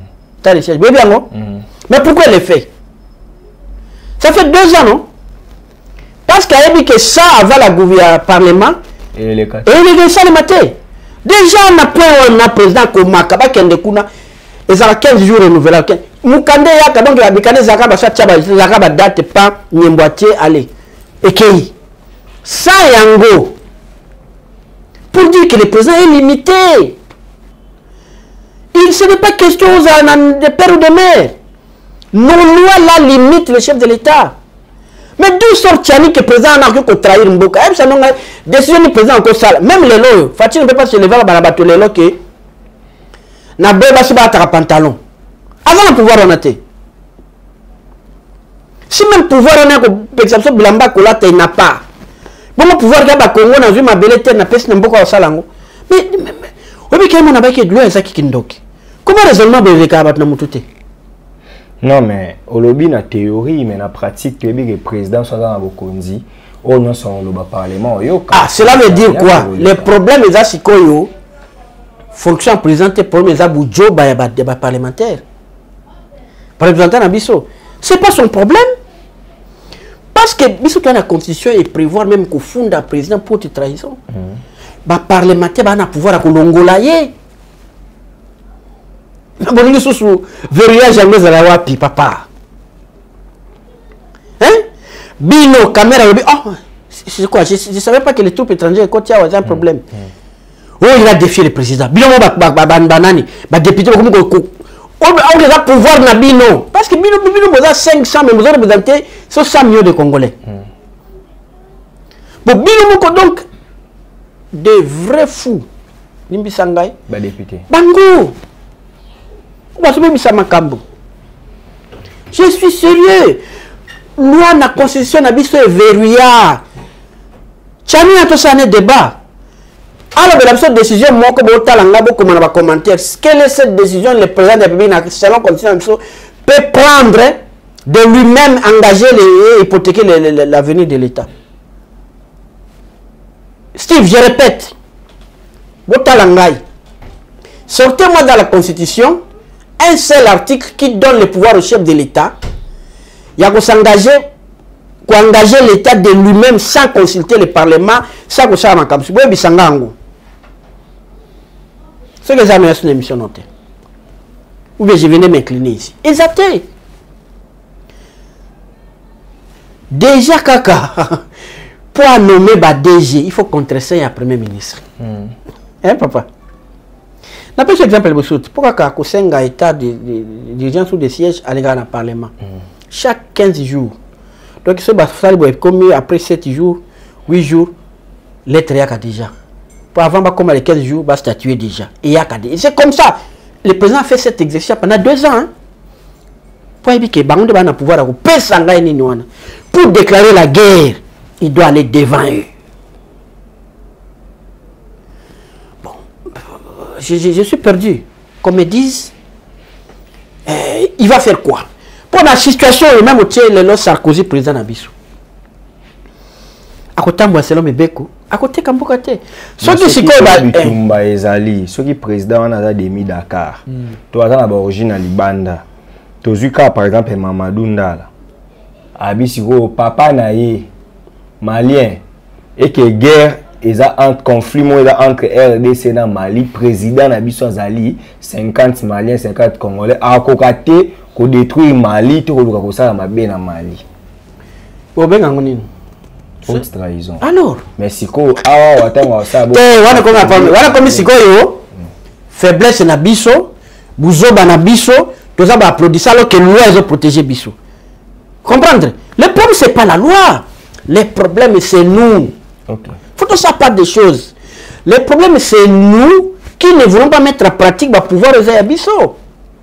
Mais pourquoi il le fait? Ça fait 2 ans, non? Parce qu'il a dit que ça avant la gouvernement Parlement et il est ça le matin. Déjà, on a pris un président comme Makaba Kendekuna. Et ça va 15 jours renouvelable. Mukande yaka donc la bikane zaka ba chaba zaka ba date pas nyemboitier aller. Et ça yango pour dire que le président est limité. Ce n'est pas question de père ou de mère. Non, loi la limite le chef de l'État. Mais d'où sort Tchani que le président n'a que trahir Mboka? Décision du président encore ça. Même les lois, Fatih ne peut pas se lever à la les lois que na beba si battre pantalon. Avant le pouvoir on a été. Si même pouvoir on a par exemple Bilamba Kolata il n'a pas. Bon le pouvoir gaba Congo na zuma belete na pesi na Mboka wa salango. Mais obi kama na baki loi ezaki kindoki. Comment raisonnement beveka bat na mutute? Non mais au lobby na théorie mais na pratique le président soit dans Bokonzi ou non son le parlement yo. Ah cela veut dire quoi? Les problèmes les asikoyo fonction présidente pour mes aboudjo débat parlementaire. Par exemple, Nabiso, c'est pas son problème. Parce que Bisso la constitution et prévoir même qu'au fond d'un président pour te trahison. Bah parlementaire bah na pouvoir à Kolongolaye. bolingi susu verrouillage yango ezala wapi papa? Hein? Bino caméra oh c'est quoi? Je savais pas que les troupes étrangères quand il y a un problème. Oh, il a défié le président. Bino banani, ba député comme on les a pouvoir na bino parce que bino vous a 500 mais vous représentez 100 millions de Congolais. Bon bino donc des vrais fous. Nimbi Sangai ba député. Bango. Je suis sérieux. Loi na constitution na biso est verrouillard. Tchani a tout ça un débat. Alors de la décision moi comme talanga beaucoup na commentaire. Quelle est cette décision le président de la République selon constitution peut prendre de lui-même engager et hypothéquer l'avenir de l'État. Steve, je répète. Botalangai. Sortez-moi dans la constitution un seul article qui donne le pouvoir au chef de l'État. Il y a s'engager, engager l'État de lui-même sans consulter le Parlement, sans que ça m'accable. C'est bisangango. Ce que ça me laisse une émission notée. Ou bien je venais m'incliner ici. Exactement. Déjà kaka pour nommer DG, il faut contreseiller un premier ministre. Hein papa? N'a pas exemple le bossut. Pourquoi quand Kosenga état d'urgence ou de siège à l'égard du Parlement? Chaque 15 jours. Donc ce bafal comme après 7 jours, 8 jours, l'être yaka déjà. Pour avant comme les 15 jours, va statuer déjà. Et yaka déjà. C'est comme ça. Le président a fait cet exercice pendant 2 ans. Hein? Pour éviter que Bango de pouvoir pour déclarer la guerre, il doit aller devant eux. Je suis perdu. Comme ils disent, il va faire quoi? Pour la situation, même au le Sarkozy président Nabiso. À côté de Barcelone, Beko, à côté de Kambokate. Ceux qui sont ceux qui président a demi Dakar. Tu as une origine à Libanda. Tu as vu par exemple Mamadou Ndala. Abisiko papa naïe malien et que guerre et ça entre conflit entre RDC et Mali, président Nabiso Zali, 50 Maliens, 50 Congolais, à côté qu'on détruit Mali, tout le monde ça ma bien à Mali. Haute trahison. Alors, mais siko awa watanga ça. Voilà comme siko yo faiblesse Nabiso, buzoba Nabiso, tout ça va applaudir alors que loi ils ont protégé Biso. Comprendre? Le problème c'est pas la loi. Le problème c'est nous. Okay. Faut que ça parte des choses. Le problème c'est nous qui ne voulons pas mettre en pratique le pouvoir de Zayabiso.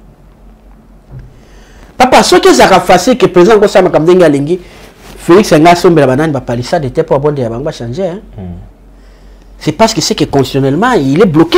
Papa, ce que ça a facile que le président Gossama Kamdenga Lingi, Félix Ngassombe la banane va parler ça de tes pour abonder va changer. Hein? C'est parce que c'est que constitutionnellement il est bloqué.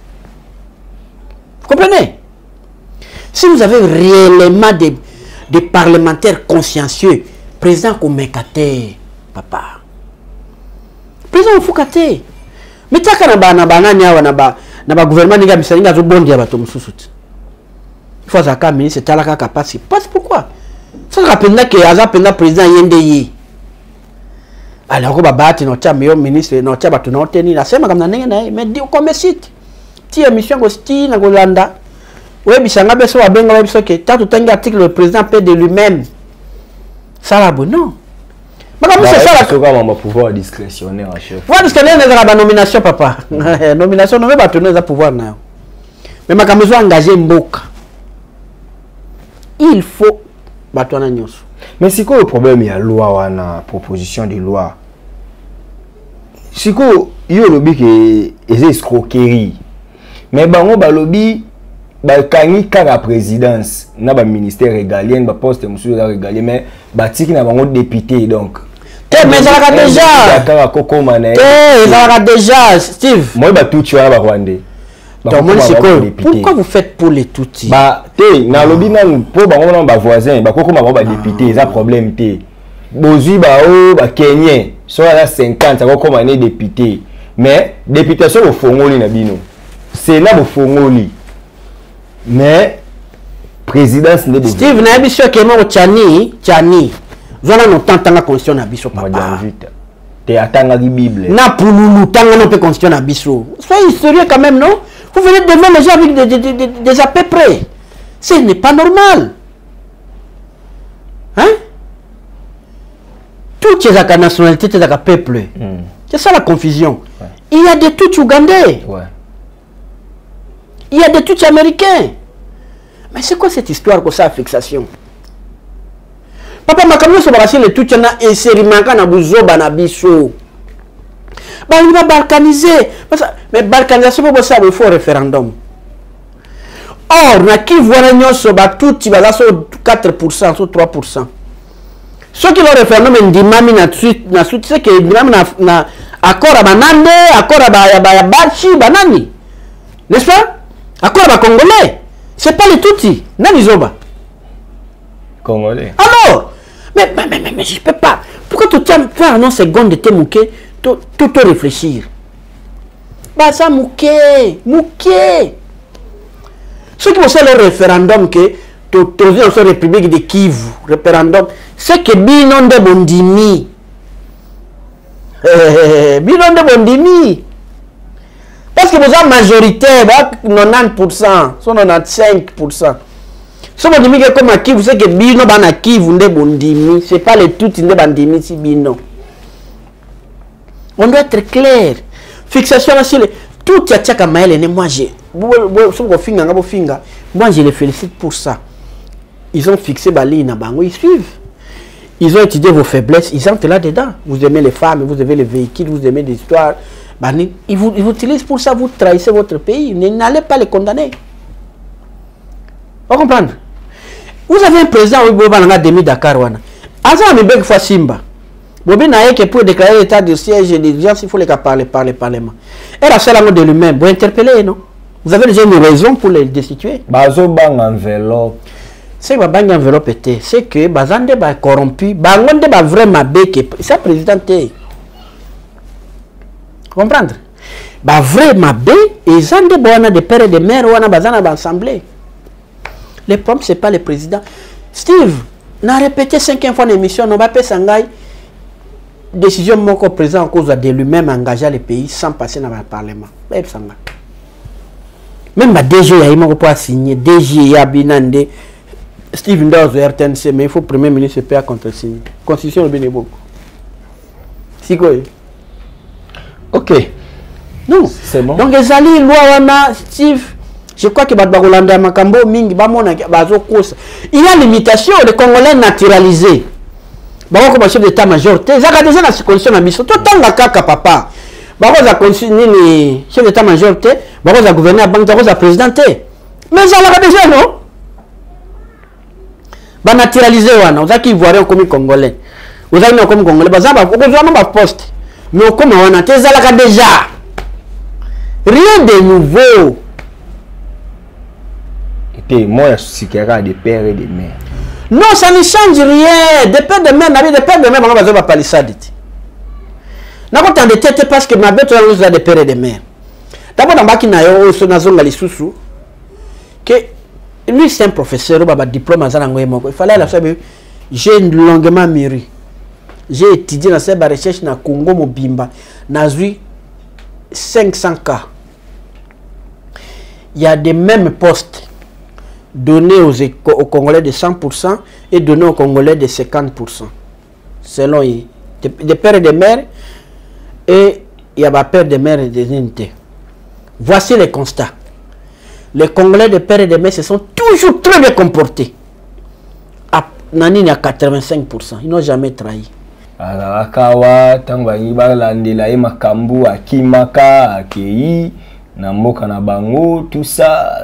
Vous comprenez? Si vous avez réellement des parlementaires consciencieux, président Komekate, papa. Président Fukate. Mais tu as un gouvernement qui a un bondi à bateau. Il faut que ministre Talaka capacité. Parce pourquoi? Ça rappelle que le président Yendeye. Alors, on va battre notre ministre, notre bateau, notre tenue. La semaine, mais dis comme site. Si la mission est en Golanda, oui, bisanga beso wa benga beso que tant tout un article le président peut de lui-même. Ça la bonne non. Mais comme c'est ça la pouvoir discrétionnaire chef. Pouvoir discrétionnaire dans la nomination papa. Nomination non pas tenir à pouvoir na. Mais ma comme engagé Mboka. Il faut battre na nyonso. Mais c'est quoi le problème il y a loi wana proposition de loi. C'est quoi yo lobby que escroquerie. Mais bango ba lobby Balkani ka la présidence na ba ministère régalien ba poste monsieur régalien mais batiki na bango député donc mais ça va déjà ça va déjà Steve moi ba tout tu as ba rwandais pourquoi vous faites pour les touti ba té na lobby na pour bango na ba voisin ba koko ba député ça problème té bozui ba o ba kenyen so la 50 ça koko mané député mais députation au fongoli na bino c'est là au fongoli. Mais présidence n'est pas. Steve n'a pas sûr que moi Tchani zona no tantanga constitution na biso papa. Te atanga di Bible. Na pululu tanga no pe constitution na biso. Soyez sérieux quand même non? Vous venez devant les gens avec des à peu près. Ce n'est pas normal. Hein? Toutes les nationalités, c'est un peuple. C'est ça la confusion. Ouais. Il y a des tout ougandais. Ouais. Il y a des tout américains. Mais c'est quoi cette histoire que ça a fixation? Papa, ma camion se balance les tout et c'est rimanka na buzoba na biso. Bah, il va balkaniser. Mais balkanisation, il faut un référendum. Or, na qui voit tout, il va 4%, sur 3%. Ceux qui ont référendum, ils disent c'est que na accord à banane, accord à bachi, banani. N'est-ce pas? Accord à congolais. C'est pas les toutis. Nani zoba. Congolais. Alors, mais je peux pas. Pourquoi tu fais un seconde de te mouquer, tout réfléchir? Bah ça mouquer. Ceux qui vont faire le référendum que tu as dans la République de Kivu, référendum, c'est que binon de bondimi. Binon de bondimi. Parce que vous avez majorité, 90%, 95%. Ce bondimi comme à Kivu, c'est que binon bana Kivu de bondimi. Ce n'est pas les tout de bondimi, si binon. On doit être clair. Fixation sur les... Tout y a tchaka maël, moi j'ai... Moi je les félicite pour ça. Ils ont fixé Bali Nabango, ils suivent. Ils ont étudié vos faiblesses, ils entrent là-dedans. Vous aimez les femmes, vous aimez les véhicules, vous aimez des histoires. Ils vous utilisent pour ça, vous trahissez votre pays. N'allez pas les condamner. Vous comprenez? Vous avez un président qui a demi Dakar. Azam Mbek Fassimba. Pour déclarer l'état de siège et d'urgence, il faut les parler par le Parlement. Et la seule de lui-même, vous interpellez, non? Vous avez déjà une raison pour les destituer? Bazo bang enveloppe. C'est que bang enveloppe était, c'est que Bazande ba corrompu, Bangonde ba vraiment béque, c'est président. Comprendre? Ba vraiment bé, et Zande boana de père et de mère, ou ana bazana ba assemblée. Le problème, c'est pas le président. Steve, n'a répété 5e fois l'émission, non va pas s'engager. Décision mon président en cause de lui-même engager le pays sans passer dans le Parlement. Même ma DG il m'a pas signé. DG Yabinande Steve Ndoz RTNC, mais il faut premier ministre payer contre signer. Constitution le bénéfice. C'est quoi? Ok. Non, c'est bon. Donc les alliés loi wana Steve, je crois que Badbakolanda Makambo mingi bamona bazo kosa. Il y a limitation de Congolais naturalisés. Bako comme chef d'état-major, tu as déjà la condition de mission. Tout le temps, kaka papa. Bako za condition chef d'état-major, bako za gouverneur, bako za président. Mais ça l'a déjà non. Ba naturaliser wana, vous qui voirez comme congolais. Vous avez comme congolais, ba za ba ba poste. Mais comme wana, tu as déjà. Rien de nouveau. Et moi, je suis de père et de mère. Non, ça ne change rien. Des pères de mère, des pères de mère, on va faire palissade. N'a pas tant de tête parce que ma bête a des pères et des mères. D'abord, dans Bakinayo, son azon Galisusu, que lui c'est un professeur, il a un diplôme à Zanangoye. Il fallait la savoir. J'ai longuement mûri. J'ai étudié dans cette recherche dans Congo Mobimba. Dans 500 cas. Il y a des mêmes postes donnés aux Congolais de 100% et donnés aux Congolais de 50%. Selon des pères et des mères, et il y a des pères et des mères et des unités. Voici les constats. Les Congolais de pères et des mères se sont toujours très bien comportés. Nani, il y a 85%. Ils n'ont jamais trahi. Akawa, Tanguaïba, Landela, Makambu, Akimaka, Akei, Namboka Nabango, tout ça.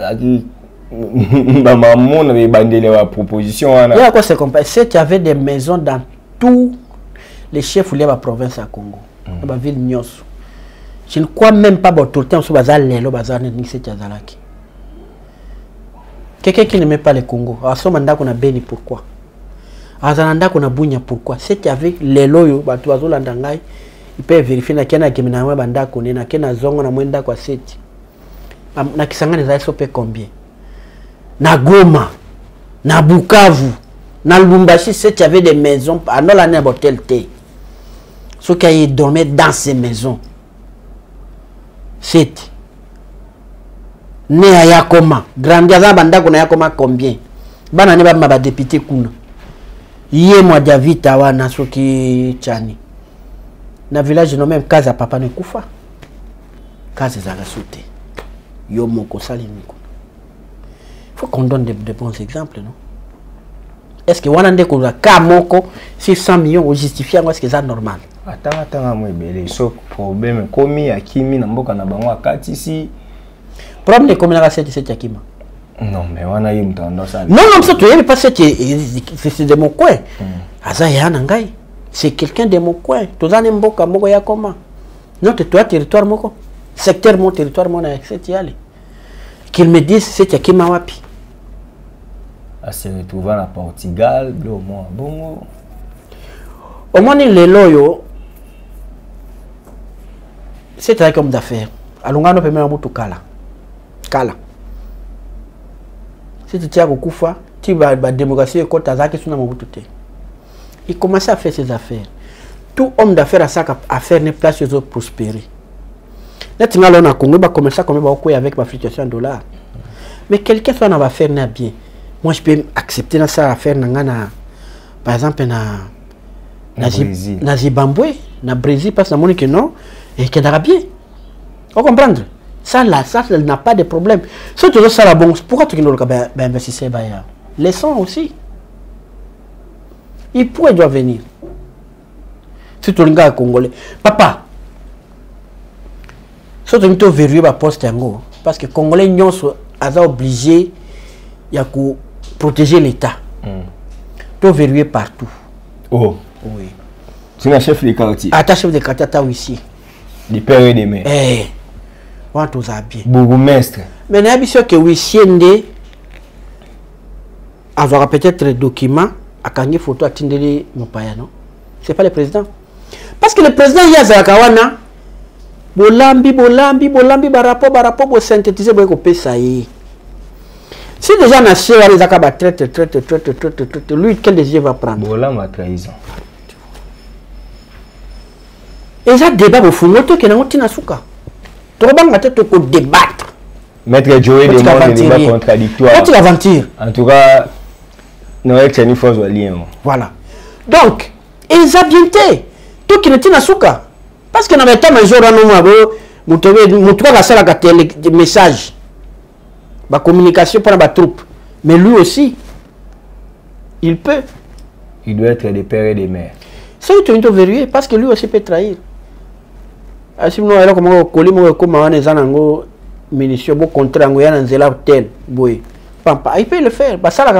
Maman avait bandé la proposition. Il y a quoi c'est comme ça? Il y avait des maisons dans tous les chefs de la province à Congo, dans la ville Nyos. Je ne crois même pas que tout le temps sur bazar lelo bazar ni c'est Yazalaki. Quelqu'un qui n'aimait pas le Congo, à ce moment-là qu'on a béni pourquoi? À ce moment-là qu'on a bounya pourquoi? C'est avec les loyaux, batu azolandangai, il peut vérifier na kena keminawe banda kone na kena zongo na mwenda kwa seti. Na kisanga les ASOP combien? Na Goma, na Bukavu, na Lubumbashi, c'est avait des maisons, à non l'année hôtel T. Ceux qui dormaient dans ces maisons. C'est. né à Yakoma, grandi à Zabandako na Yakoma combien? Bana ne ba député kuna. Yé moi David awana soki chani. Na village no même casa papa ne kufa. Casa za rasute. Yo moko salimiko. Faut qu'on donne de bons exemples, non? Est-ce que wana ndeko za ka moko 600 millions justifier est-ce que ça normal? Attends moi belé so problème komi akimi na mboka na bango akati ici. Problème de communication c'est Yakima. Non, mais on a eu une tendance à... Non, ça tu es pas c'est de mon coin. C'est quelqu'un de mon coin. Tous les mboka moko ya comment? Notre territoire moko. Secteur mon territoire mon c'est y aller. Qu'ils me disent c'est Yakima wapi. À se retrouver à Portugal, au moins bon. Au moins les loyaux. C'est un comme d'affaires. Alongano peut même tout kala. Si tu tiens au Koufa, tu vas la démocratie et quand tu as sur il commence à faire ses affaires. Tout homme d'affaires a ça à faire une place aux autres prospérer. Maintenant, on a commencé à commencer avec ma fluctuation de dollars. Mais quelqu'un soit va faire bien. Moi, je peux accepter ça à faire par exemple na Zimbabwe, na Brésil, parce que que non, et qu'il y a bien. Vous comprenez? Ça là, ça n'a pas de problème. Si tu veux ça la bon, pourquoi tu ne pas investir? Laissons aussi. Il pourrait doit venir. Si tu es un Congolais. Papa, si tu es verrouillé par poste parce que les Congolais sont obligés de protéger l'État. Tu es verrouillé partout. Oh. Oui. Tu es un chef de quartier. Ah, tu es chef de quartier, tu es ici. Des pères et des mères. Eh. Tout ça bien. Bourgmestre. Mais il y a bien sûr que oui, si on aura peut-être des documents à gagner photo à Tindeli Mopaya, non? C'est pas le président. Parce que le président Yazakawana, Bolambi, barapo, synthétiser, ça y est. Si déjà on a su les Zakaba traite, lui, quel décision va prendre? Bolam a trahison. Et ça débat au fond, qui n'a pas souka. Tu vas débattre. Maître Joey demande des débats contradictoires. En tout cas, Noël Tchani Force va lire. Voilà. Donc, ils ont bien été. Tout qui n'est pas souka. Parce que dans le temps, un jour, nous avons des messages. La communication pour la troupe. Mais lui aussi, il peut. Il doit être des pères et des mères. Ça, il est verrouillé parce que lui aussi peut trahir. Si nous avons comme munitions, bon contrat, tel, il peut le faire.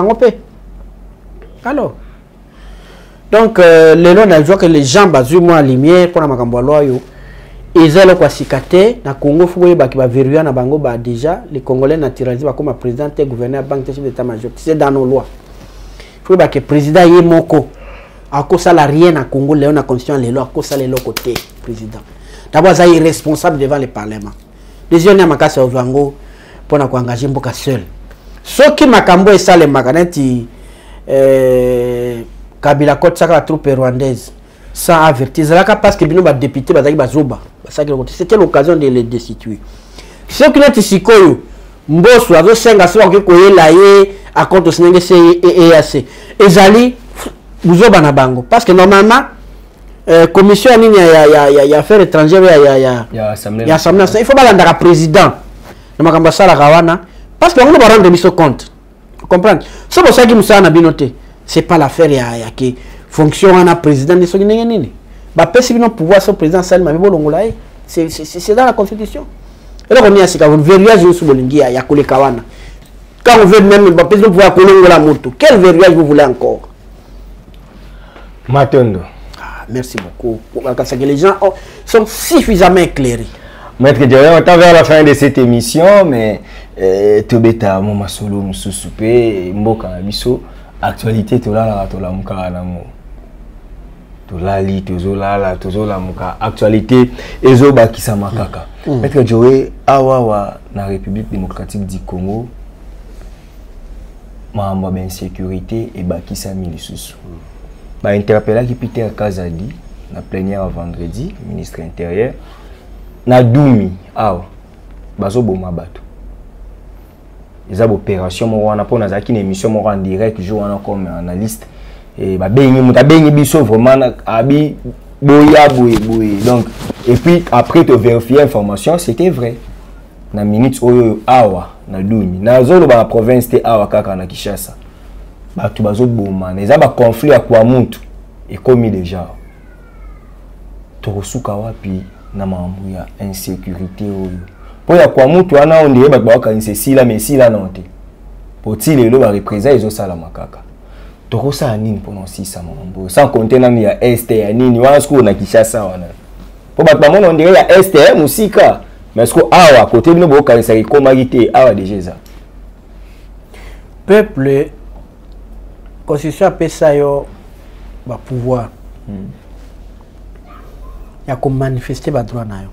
Alors, donc, les lois, on voit que les gens basent moins lumière pour la Macamboloyo. Ils ont quoi cicaté, na Congo, qui va verrouiller na bango déjà, les Congolais naturalisés comme président et gouverneur banque chef d'état-major. C'est dans nos lois. Il faut que le président y ait moko. À cause ça, rien à Congo, on a constitution les lois, à cause ça, les lois côté président. D'abord, ça est responsable devant le Parlement. Deuxième, il y a un Vango pour engager Mboka seul. Ce qui m'a cambo ça, les maganeti, Kabila Kote, ça, la troupe rwandaise, sans avertir. C'est parce que les députés, c'était l'occasion de les destituer. Ce qui est ici, Mbosso, avec 5 à 5 à compte de EAC. Ezali, vous avez bango. Parce que normalement, commission il y a affaires étrangères, il y a assemblée. Il faut pas le président. Parce qu'on va rendre mise au compte. Vous comprenez? C'est pour ça que nous avons noté. Ce n'est pas l'affaire qui fonctionne en président de ce qui est pouvoir sur président Salma. C'est dans la constitution. Et là, on est assis. Quand on verrouillage sur Bolingi, il y a Kawana. Quand on veut même le président pouvoir colongo la moto, quel verrouillage vous voulez encore? Matondo. Merci beaucoup. Parce que les gens sont suffisamment éclairés. Maître Diarra, on est vers la fin de cette émission, mais Tobeta, Moma Solo, Moussou Soupé, Mboka Abisso, actualité, Tola, Tola Mouka, Tola Li, Tozola, Tozola Mouka, actualité, Ezo Bakisa Makaka. Maître Diarra, Awawa, na République démocratique du Congo, Mahamba ben sécurité et Bakisa Milisusu. Bah interpellé qui Peter Kazadi la plénière vendredi ministre intérieur na Doumi bazo boma bato ils ont opération moi on a pour nazaki une émission moi en direct jour on comme analyste et ba bengi muta bengi biso vraiment abi boya boy donc et puis après tu vérifier information c'était vrai na minute oyo awa na duni na zolo ba province te awa kaka na Kinshasa ba tu bazo boma neza ba conflit ya kwa muntu et commis déjà tosuka wapi na mambo ya insécurité oyo po ya kwa muntu ana ondiye ba kwa kanise sila mesila nonte poti lelo ba représenter ezo sala makaka tokosa nini pendant 6 mambo sans compter na ya este ya nini wana siku na Kinshasa wana po ba ba mona ondiye ya este musika mais ce awa côté bino bo kanisa ikomagité awa déjà peuple constitution pesa yo ba pouvoir ya ko manifester ba droit na yo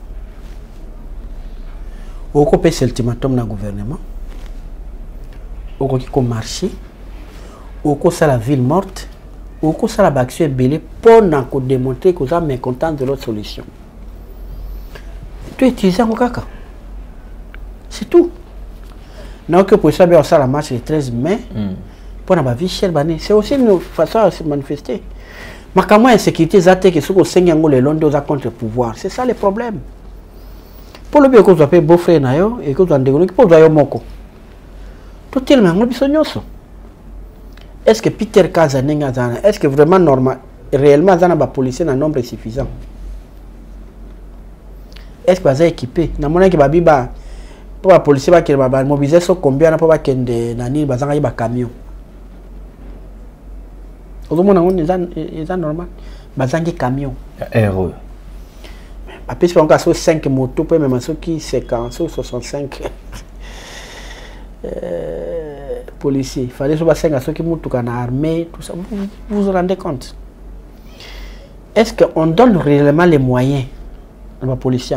oko pesa ultimatum na gouvernement oko ki ko marcher oko sala ville morte oko sala ba action belé pour na ko démontrer que vous êtes mécontent de l'autre solution. Tu utilises un kaka. C'est tout. Donc pour ça bien ça la marche le 13 mai pour na ba vie chère bani c'est aussi une façon de se manifester. Mais comment insécurité zate que ce que sengango le londo za contre pouvoir, c'est ça le problème. Pour le bien que vous appelez beau-frère na yo et que vous en dégoulez pour vous moko. Tout tellement ngo biso nyoso. Est-ce que Peter Kazanenga zana est-ce que vraiment normal réellement zana ba policier na nombre suffisant? Est-ce que vous êtes équipé? Na mona ki ba biba pour la police ba ki ba mobiliser so combien na pour ba kende na ni bazanga ba camion. Au moins on est normal. Bazanga camion. Heureux. Après si on a 5 motos pour même ceux qui 50 65 policiers. Il fallait soit 5 à ceux qui montent en armée tout ça. Vous vous rendez compte? Est-ce qu'on donne réellement les moyens à la police?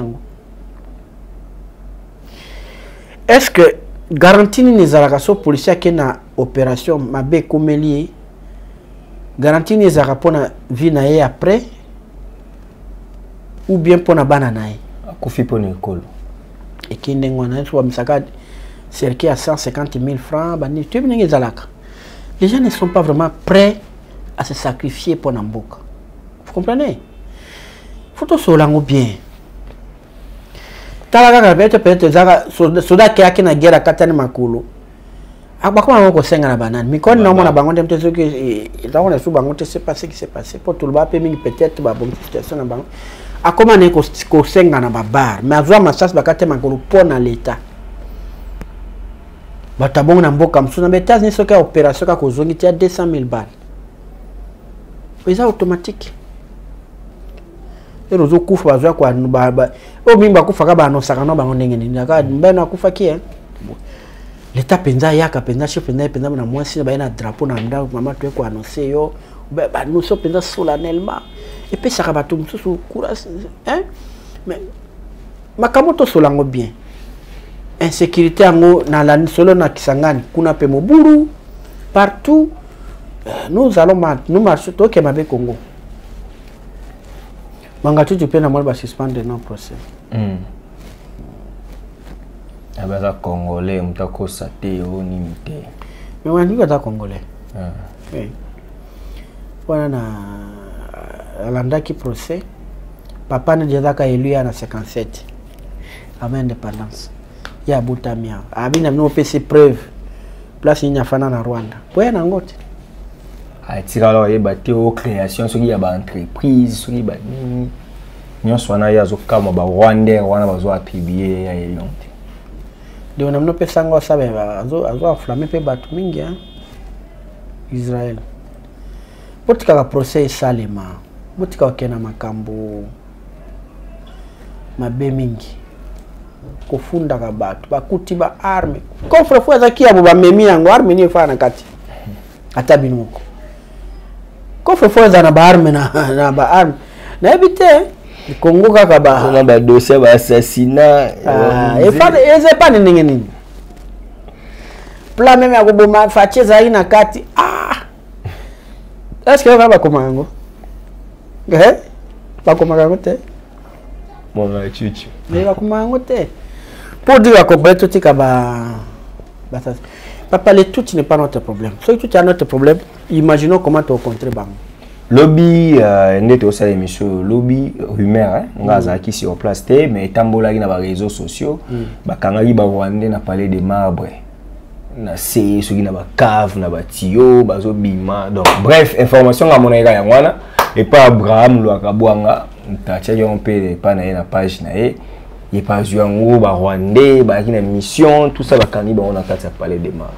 Est-ce que garantie les allocations policiers qui na opération mabe komeli garantie les allocations na vie na après ou bien pour na banana kofi pour l'école et qui n'engwana soit misaka cercle à 150 000 francs bani tu les alaka les gens ne sont pas vraiment prêts à se sacrifier pour Namboka. Vous comprenez? Faut tout solango bien. Talaga peut-être zaka soda qui na guerre katani makulu. Abakoma ngoko senga na banane. Mikoni na mona bango ndemte soki ezako na su bango te c'est pas ce qui s'est passé. Pour tout le ba pe mingi peut-être ba bonne situation na bango. Akoma ne ko senga na babar. Mais azwa masas bakate makulu pona l'état. Batabongo na mboka msuna betaz ni soka opération ka kozongi tia 200 000 balles. C'est automatique. Et rozo kufa bazwa kwa baba o mimba kufa ka bano sakano bango ndenge ni ka mbena kufa ki l'état penza yaka penza chef penza na mwasi ba na drapeau na nda mama to ko annoncer yo ba nous so penza solennellement et puis ça ka bato mususu courage hein mais makamoto solango bien insécurité ngo na la solo na Kisangani kuna pe Moburu partout nous allons nous marcher to ke mabe Congo. Mangatu tu peux na moi suspendre non procès. Abaza congolais mtako sate oni mite. Mais on dit que congolais. Oui. Voilà na alanda qui procès. Papa ne déjà ka élu à 57 avant indépendance. Ya butamia. Abina no PC preuve. Place nya fana na Rwanda. Poya na ngote. Atira alors et baté aux créations sur y a ba entreprise sur y ba ni nyonso wana ya zo kama ba Rwanda wana bazo attribuer ya yonte de on amno pesa ngo sabe azo aflamer pe batu mingi hein Israël botika ka procès salema botika okena makambo mabe mingi kofunda ka batu bakuti ba arme kofre fo za kia ba memi yango arme ni fa na kati atabinuko kofre fo za na ba arme na ba arme na ebite Congo kaka ba ba dossier ba assassinat et pas nini pla même akoboma facheza ina kati est-ce que va ba komango ba komango te mon chichi mais ba komango te pour dire ko beto tika ba Papa, le tout n'est pas notre problème. Si tout est notre problème, imaginons comment tu as rencontré Bango. Lobby, n'était aussi l'émission lobby rumeur, on a qui sur place, mais tambola qui n'a réseaux sociaux, bakangaki Rwandais n'a parlé de marbre, na c'est ce qui n'a pas cave, n'a pas tuyau, bazo bima, donc bref, information à mon égard yangwana, et pas Abraham Louakabouanga, t'as tiré un peu pas na page na et pas Juango, Rwandais, qui na mission, tout ça bakani on a qu'à parler de marbre.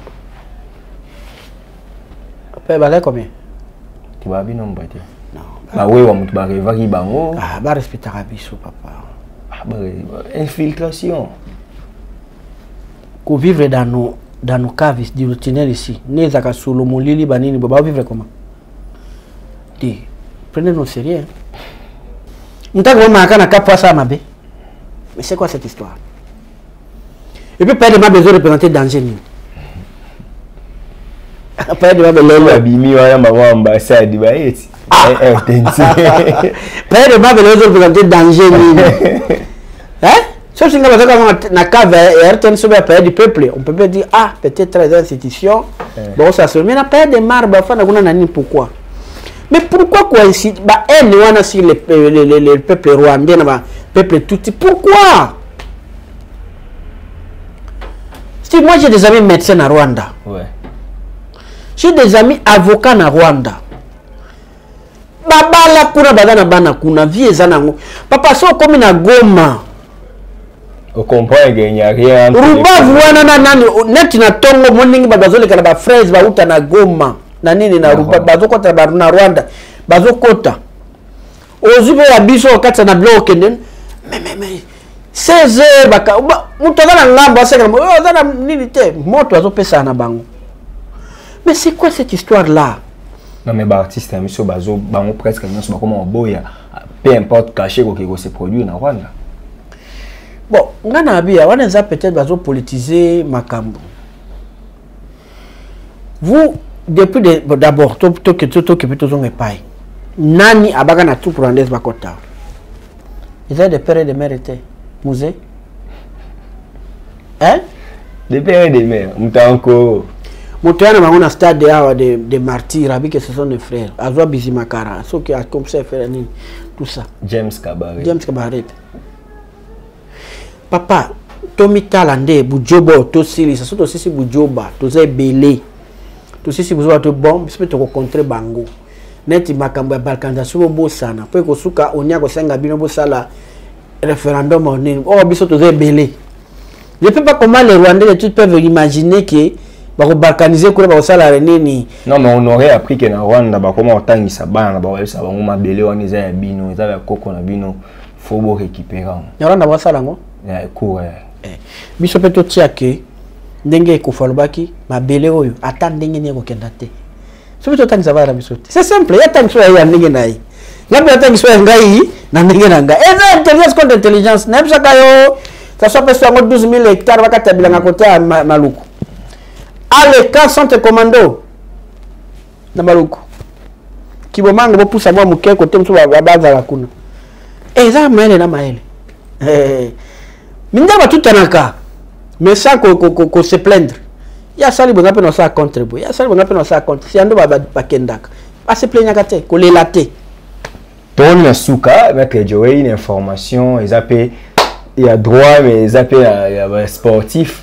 Après balai combien? Tu vas bien non bâtir. Non. Bah oui, on va réveiller bango. Ah, bah respecter Rabiso papa. Ah bah infiltration. Qu'on vivre dans nos caves, du tunnel ici. Né zaka solo molili banini, bah vivre comment? Dis, prenez-nous sérieux. M't'a que moi quand on a capé ça mabe. Mais c'est quoi cette histoire? Et puis pas de ma besoin de représenter danger. Pas de ma besoin. Bimi wana maman ambassade ba eti. Pas de ma besoin de représenter danger. Hein? Sauf si on a cave RTN sur la période du peuple, on peut pas dire ah peut-être les institutions. Bon ça se met la période de marbre, enfin on a pourquoi. Mais pourquoi quoi ici? Bah elle on a sur le peuple rwandais, le peuple tutsi. Pourquoi? Si moi j'ai des amis médecins à Rwanda. Ouais. J'ai des amis avocats na Rwanda. Baba la kuna badana bana kuna vie zanango. Papa so comme na Goma. On comprend qu'il n'y a rien. Ruba vuana na nani net na tongo moningi babazole kana ba fraise ba uta na Goma. Na nini na Ruba bazoko ta na Rwanda. Bazokota. Ozibo ya biso kata na block nden. Mais 16h baka mutozana ngambo aseka mo zana nini te moto azopesa na bango. Mais c'est quoi cette histoire-là? Non mais artiste un monsieur bazo bango presque non comment boya peu importe caché que se produit en Rwanda. Bon, ngana bia wana za peut-être bazo politiser makambo. Vous depuis d'abord to plutôt zonge pai. Nani abaga na tout rwandaise bakota. Ils ont des pères et des mères étaient musée. Hein? Des pères et des mères, mtanko. Motoyana mangona stade de martyrs avec que ce sont des frères. Azwa Bizimakara, ceux qui a comme ça faire tout ça. James Kabaré. James Kabaré. Papa, Tommy Talande, Bujobo, Tosili, ça sont aussi Bujoba, Tosé Belé. Tous ces besoins de bon, je peux te rencontrer Bango. Neti makambo ya balkanisation bo sana. Pe ko suka onya ko senga bino bo sala référendum en ligne. Oh biso Tosé Belé. Je ne sais pas comment les Rwandais peuvent imaginer que va balkaniser pour ba sala renini. Non mais on aurait appris que na Rwanda ba comment otangisa bana ba ça ba ngoma belé on eza ya bino, eza ya koko na bino, faut bo récupérer. Na Rwanda ba sala ngo? Ya cour. Biso pe to tia ke ndenge ko falobaki mabele oyo ata ndenge ne ko kenda te. So to tangisa ba biso. C'est simple, ya tangisa ya ndenge nai. Ngabe tangisa ngai na ndenge na ngai. Eza intelligence contre intelligence. Na bisa kayo ça soit parce que 12 000 hectares wakati bilanga côté Maluku. Allez, quand sont tes commandos? Na Maluku. Kibomanga bo pusa mwa muke côté mso ba baza la kuna. Eza maele na maele. Minda ba tutanaka. Mais ça qu'on se plaindre. Il y a ça les bonapé dans ça contribuer. Il y a ça les bonapé dans ça contre. Si ando ba kendaka. Pas se plaindre kate, ko le laté. Ton na suka mettre Joey une information, ils appellent il y a droit mais ils appellent sportif.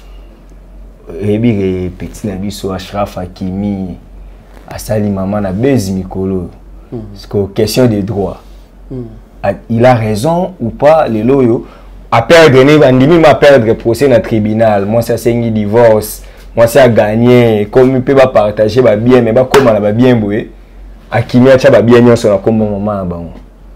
Rebi petit na biso Ashraf Hakimi asali maman na bezi mikolo. C'est que question de droit. Il a raison ou pas les loyo à perdre bandimi ma perdre procès dans tribunal. Moi ça c'est un divorce. Moi c'est à gagner comme il peut pas partager ba bien mais ba comment ba bien boé. Hakimi a ba bien nyonso na comme maman bango.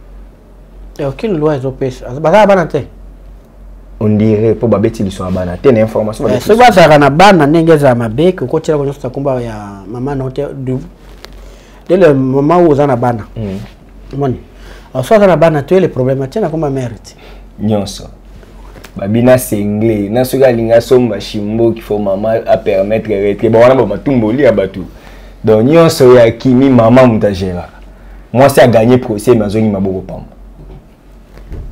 Et aucune loi européenne. Ba ba na te. On dirait pour babeti li so abana te na information ba so ba za na bana nengeza mabe ko tira ko josta kumba ya mama na hotel dès le moment où on a bana moni alors soit na bana tu les problèmes tiens comme mérite nyonso babina sengle na soka linga somba shimbo qu'il faut maman à permettre retrait bon wana ba matumboli ya batu donc nyonso ya Kimi maman mutagera moi c'est à gagner procès mazongi maboko pamba.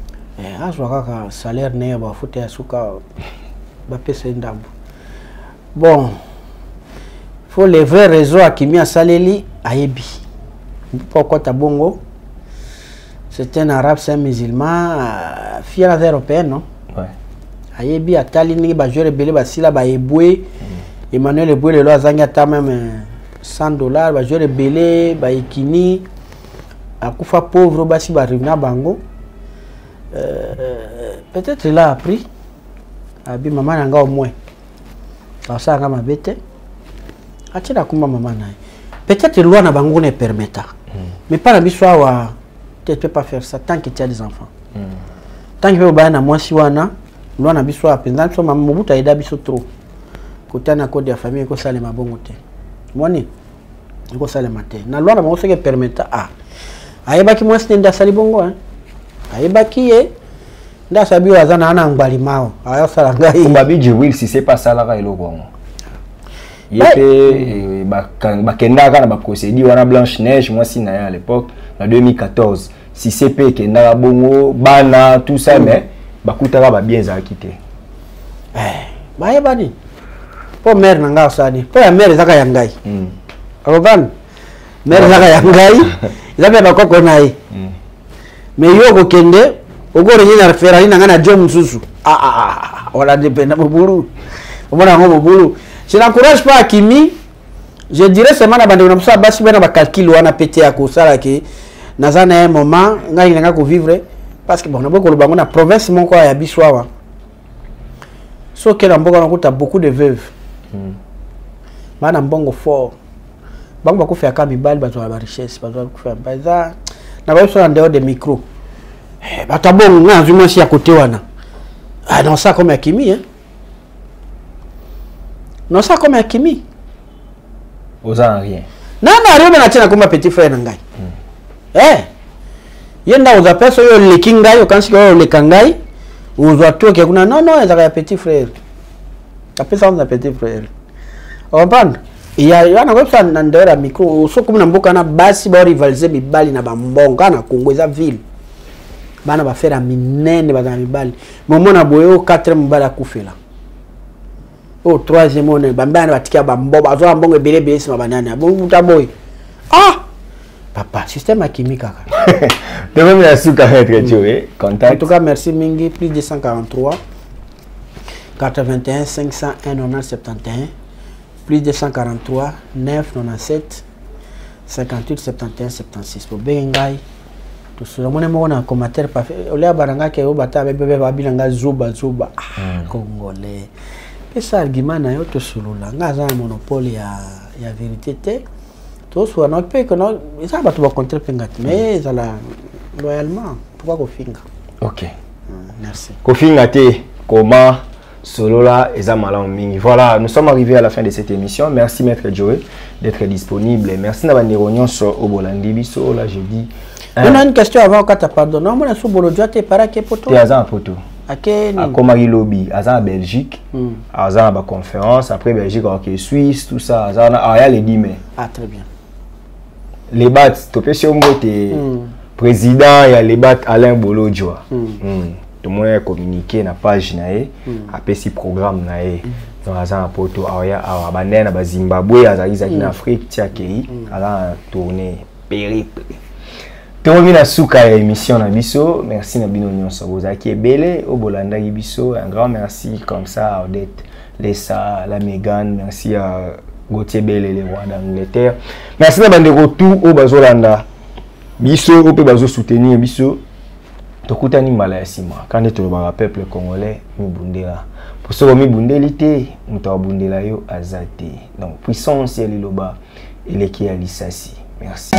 Azwa kaka salaire ne ba futa ya suka ba pesa ndambo Bon, faut les vrais réseaux à Kimi Saleli à Ebi. Pourquoi Tabongo? C'est un arabe, c'est un musulman, fier européenne, non? Ouais. À Ebi, à Talini, je rebelle, Basila, Eboué, Emmanuel Eboué, le loi Zangata, même $100, je rebelle, Ekini, à Koufa pauvre, Basi, Rivna Bango. Peut-être il a appris. Abi maman nanga au moins. Ça a ma bête. Atira kuma maman na. Peut-être loi na bango ne permettra. Mais pas la biswa tu peux pas faire ça tant que tu as des enfants. Tant que tu vas na moi si wana loi na biswa pendant so maman mobuta ida biso trop. Côté na code de famille ko sale mabongo te. Moni ko sale maté. Na loi na bango se que permettra ayeba ki moi nda sali bongo hein. Ayeba ki nda sabi wazana ana ngbali mao aya sala ngai Mbabi Jibril si c'est pas ça là ilo bongo yete ba kenda kana ba procédure wana Blanche Neige moi si na à l'époque en 2014 si c'est pe kenda bongo bana tout ça mais ba kutaka ba bien za quitter ba yeba ni po mère nanga sadi po ya mère zaka yangai aroban mère zaka yangai zabe ba koko nai mais yo ko kende ogoro nyina refera ina ngana John Mususu wala dépend bobulu omona ngo bobulu je n'encourage pas Kimi je dirais seulement na bande na msa basi bena ba calcul wana pété ya ko sala ke nazana un moment ngai nga ko vivre parce que bon na boko lobango na province mon quoi ya biswawa so que na mboka na beaucoup de veuves bana mbongo fort bango ko faire ka mibali bazo ba richesse bazo ko faire baza na ba so en dehors des micros. Batabon nga nzuma si à côté wana. Ah non ça comme Kimi hein. Non ça comme Kimi. Oza rien. Non rien na tina comme petit frère ngai. Yenda oza peso yo lekingai okansi ko lekangai. Ozo toke kuna non ezaka petit frère. Apesa on petit frère. On parle. Il y a na websa na ndera micro so comme na mboka na basi ba rivaliser bibali na bambonga na Kongo eza ville. Bana ba faire minene ba na mibali momona boyo 4e mbala kufela o 3e mone bambana batikia bambo bazo mbongo belebe sima banana bon taboy papa système à Kimi kaka te même la suka être tué contact en tout cas merci mingi plus de 143 81 501 9071 plus de 143 997 58 71 76 pour bengai tout ça mon amour na commentaire pas fait olia baranga ke obata bebe babilanga zuba congolais et ça argument na yo to sulula ngaza monopole ya vérité te to so na pe que non ça va tout contre pengati mais ça la loyalement pourquoi ko finga OK merci ko finga te comment Solola et Zamalan Mingi. Voilà, nous sommes arrivés à la fin de cette émission. Merci Maître Joey d'être disponible. Merci d'avoir réunion sur Obolandi Biso. Là, je dis. On a une question avant que tu pardonnes. Non, moi, je suis Bolodja, tu es para que poto. Tu es à poto. À quel à Komari Lobby, à Belgique, à la conférence, après Belgique, ok, Suisse, tout ça, à les 10 mai. Ah, très bien. Les battes, tu peux sur président, il y a les battes Alain Bolodjoa. Tout le monde a communiqué na page nae après ce programme nae dans la poto aya a banana ba Zimbabwe azaliza en Afrique tiakei ala tourner périple termine suka émission na biso merci na bino nyonso bozaki ebele obolanda biso un grand merci comme ça à Odette Lessa la Megan merci à Gauthier Bele le roi d'Angleterre merci na bande retour au bazolanda biso au pe bazo soutenir biso tokutani mbala ya sima quand tu le peuple congolais mibundela pour ce mibundelité mutabundela yo azate donc puissance ya liloba eleki ya lisasi merci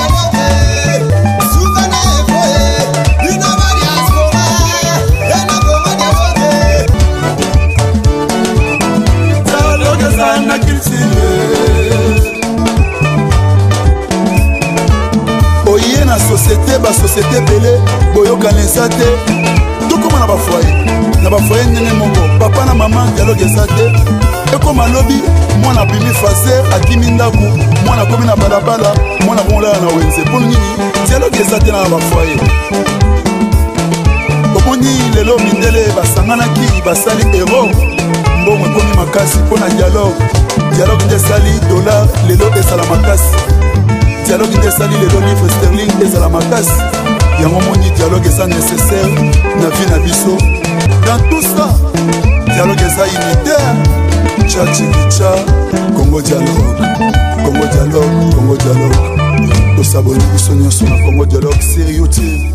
oye na société ba société belé boyokana eza te tokóma na bafoye ndenge moko papa na mama dialogue eza te ekóma lobi mwana bimi faser akimi ndako mwana komi na balabala mwana komolala na wenze mpo nini dialogue eza te na bafoye omoni lelo mindele basanganaki basali ero mbongo ekomi makasi mpo na dialogue nde esali dollar lelo ezala makasi dialogue nde esali lelo livre sterling ezala makasi yango moni dialogue eza nécessaire na vie na biso dans tout ça dialogue eza unitaire tchachikicha Congo dialogue Congo dialogue Congo dialogue tosaboni biso nyonso na Congo dialogue sur YouTube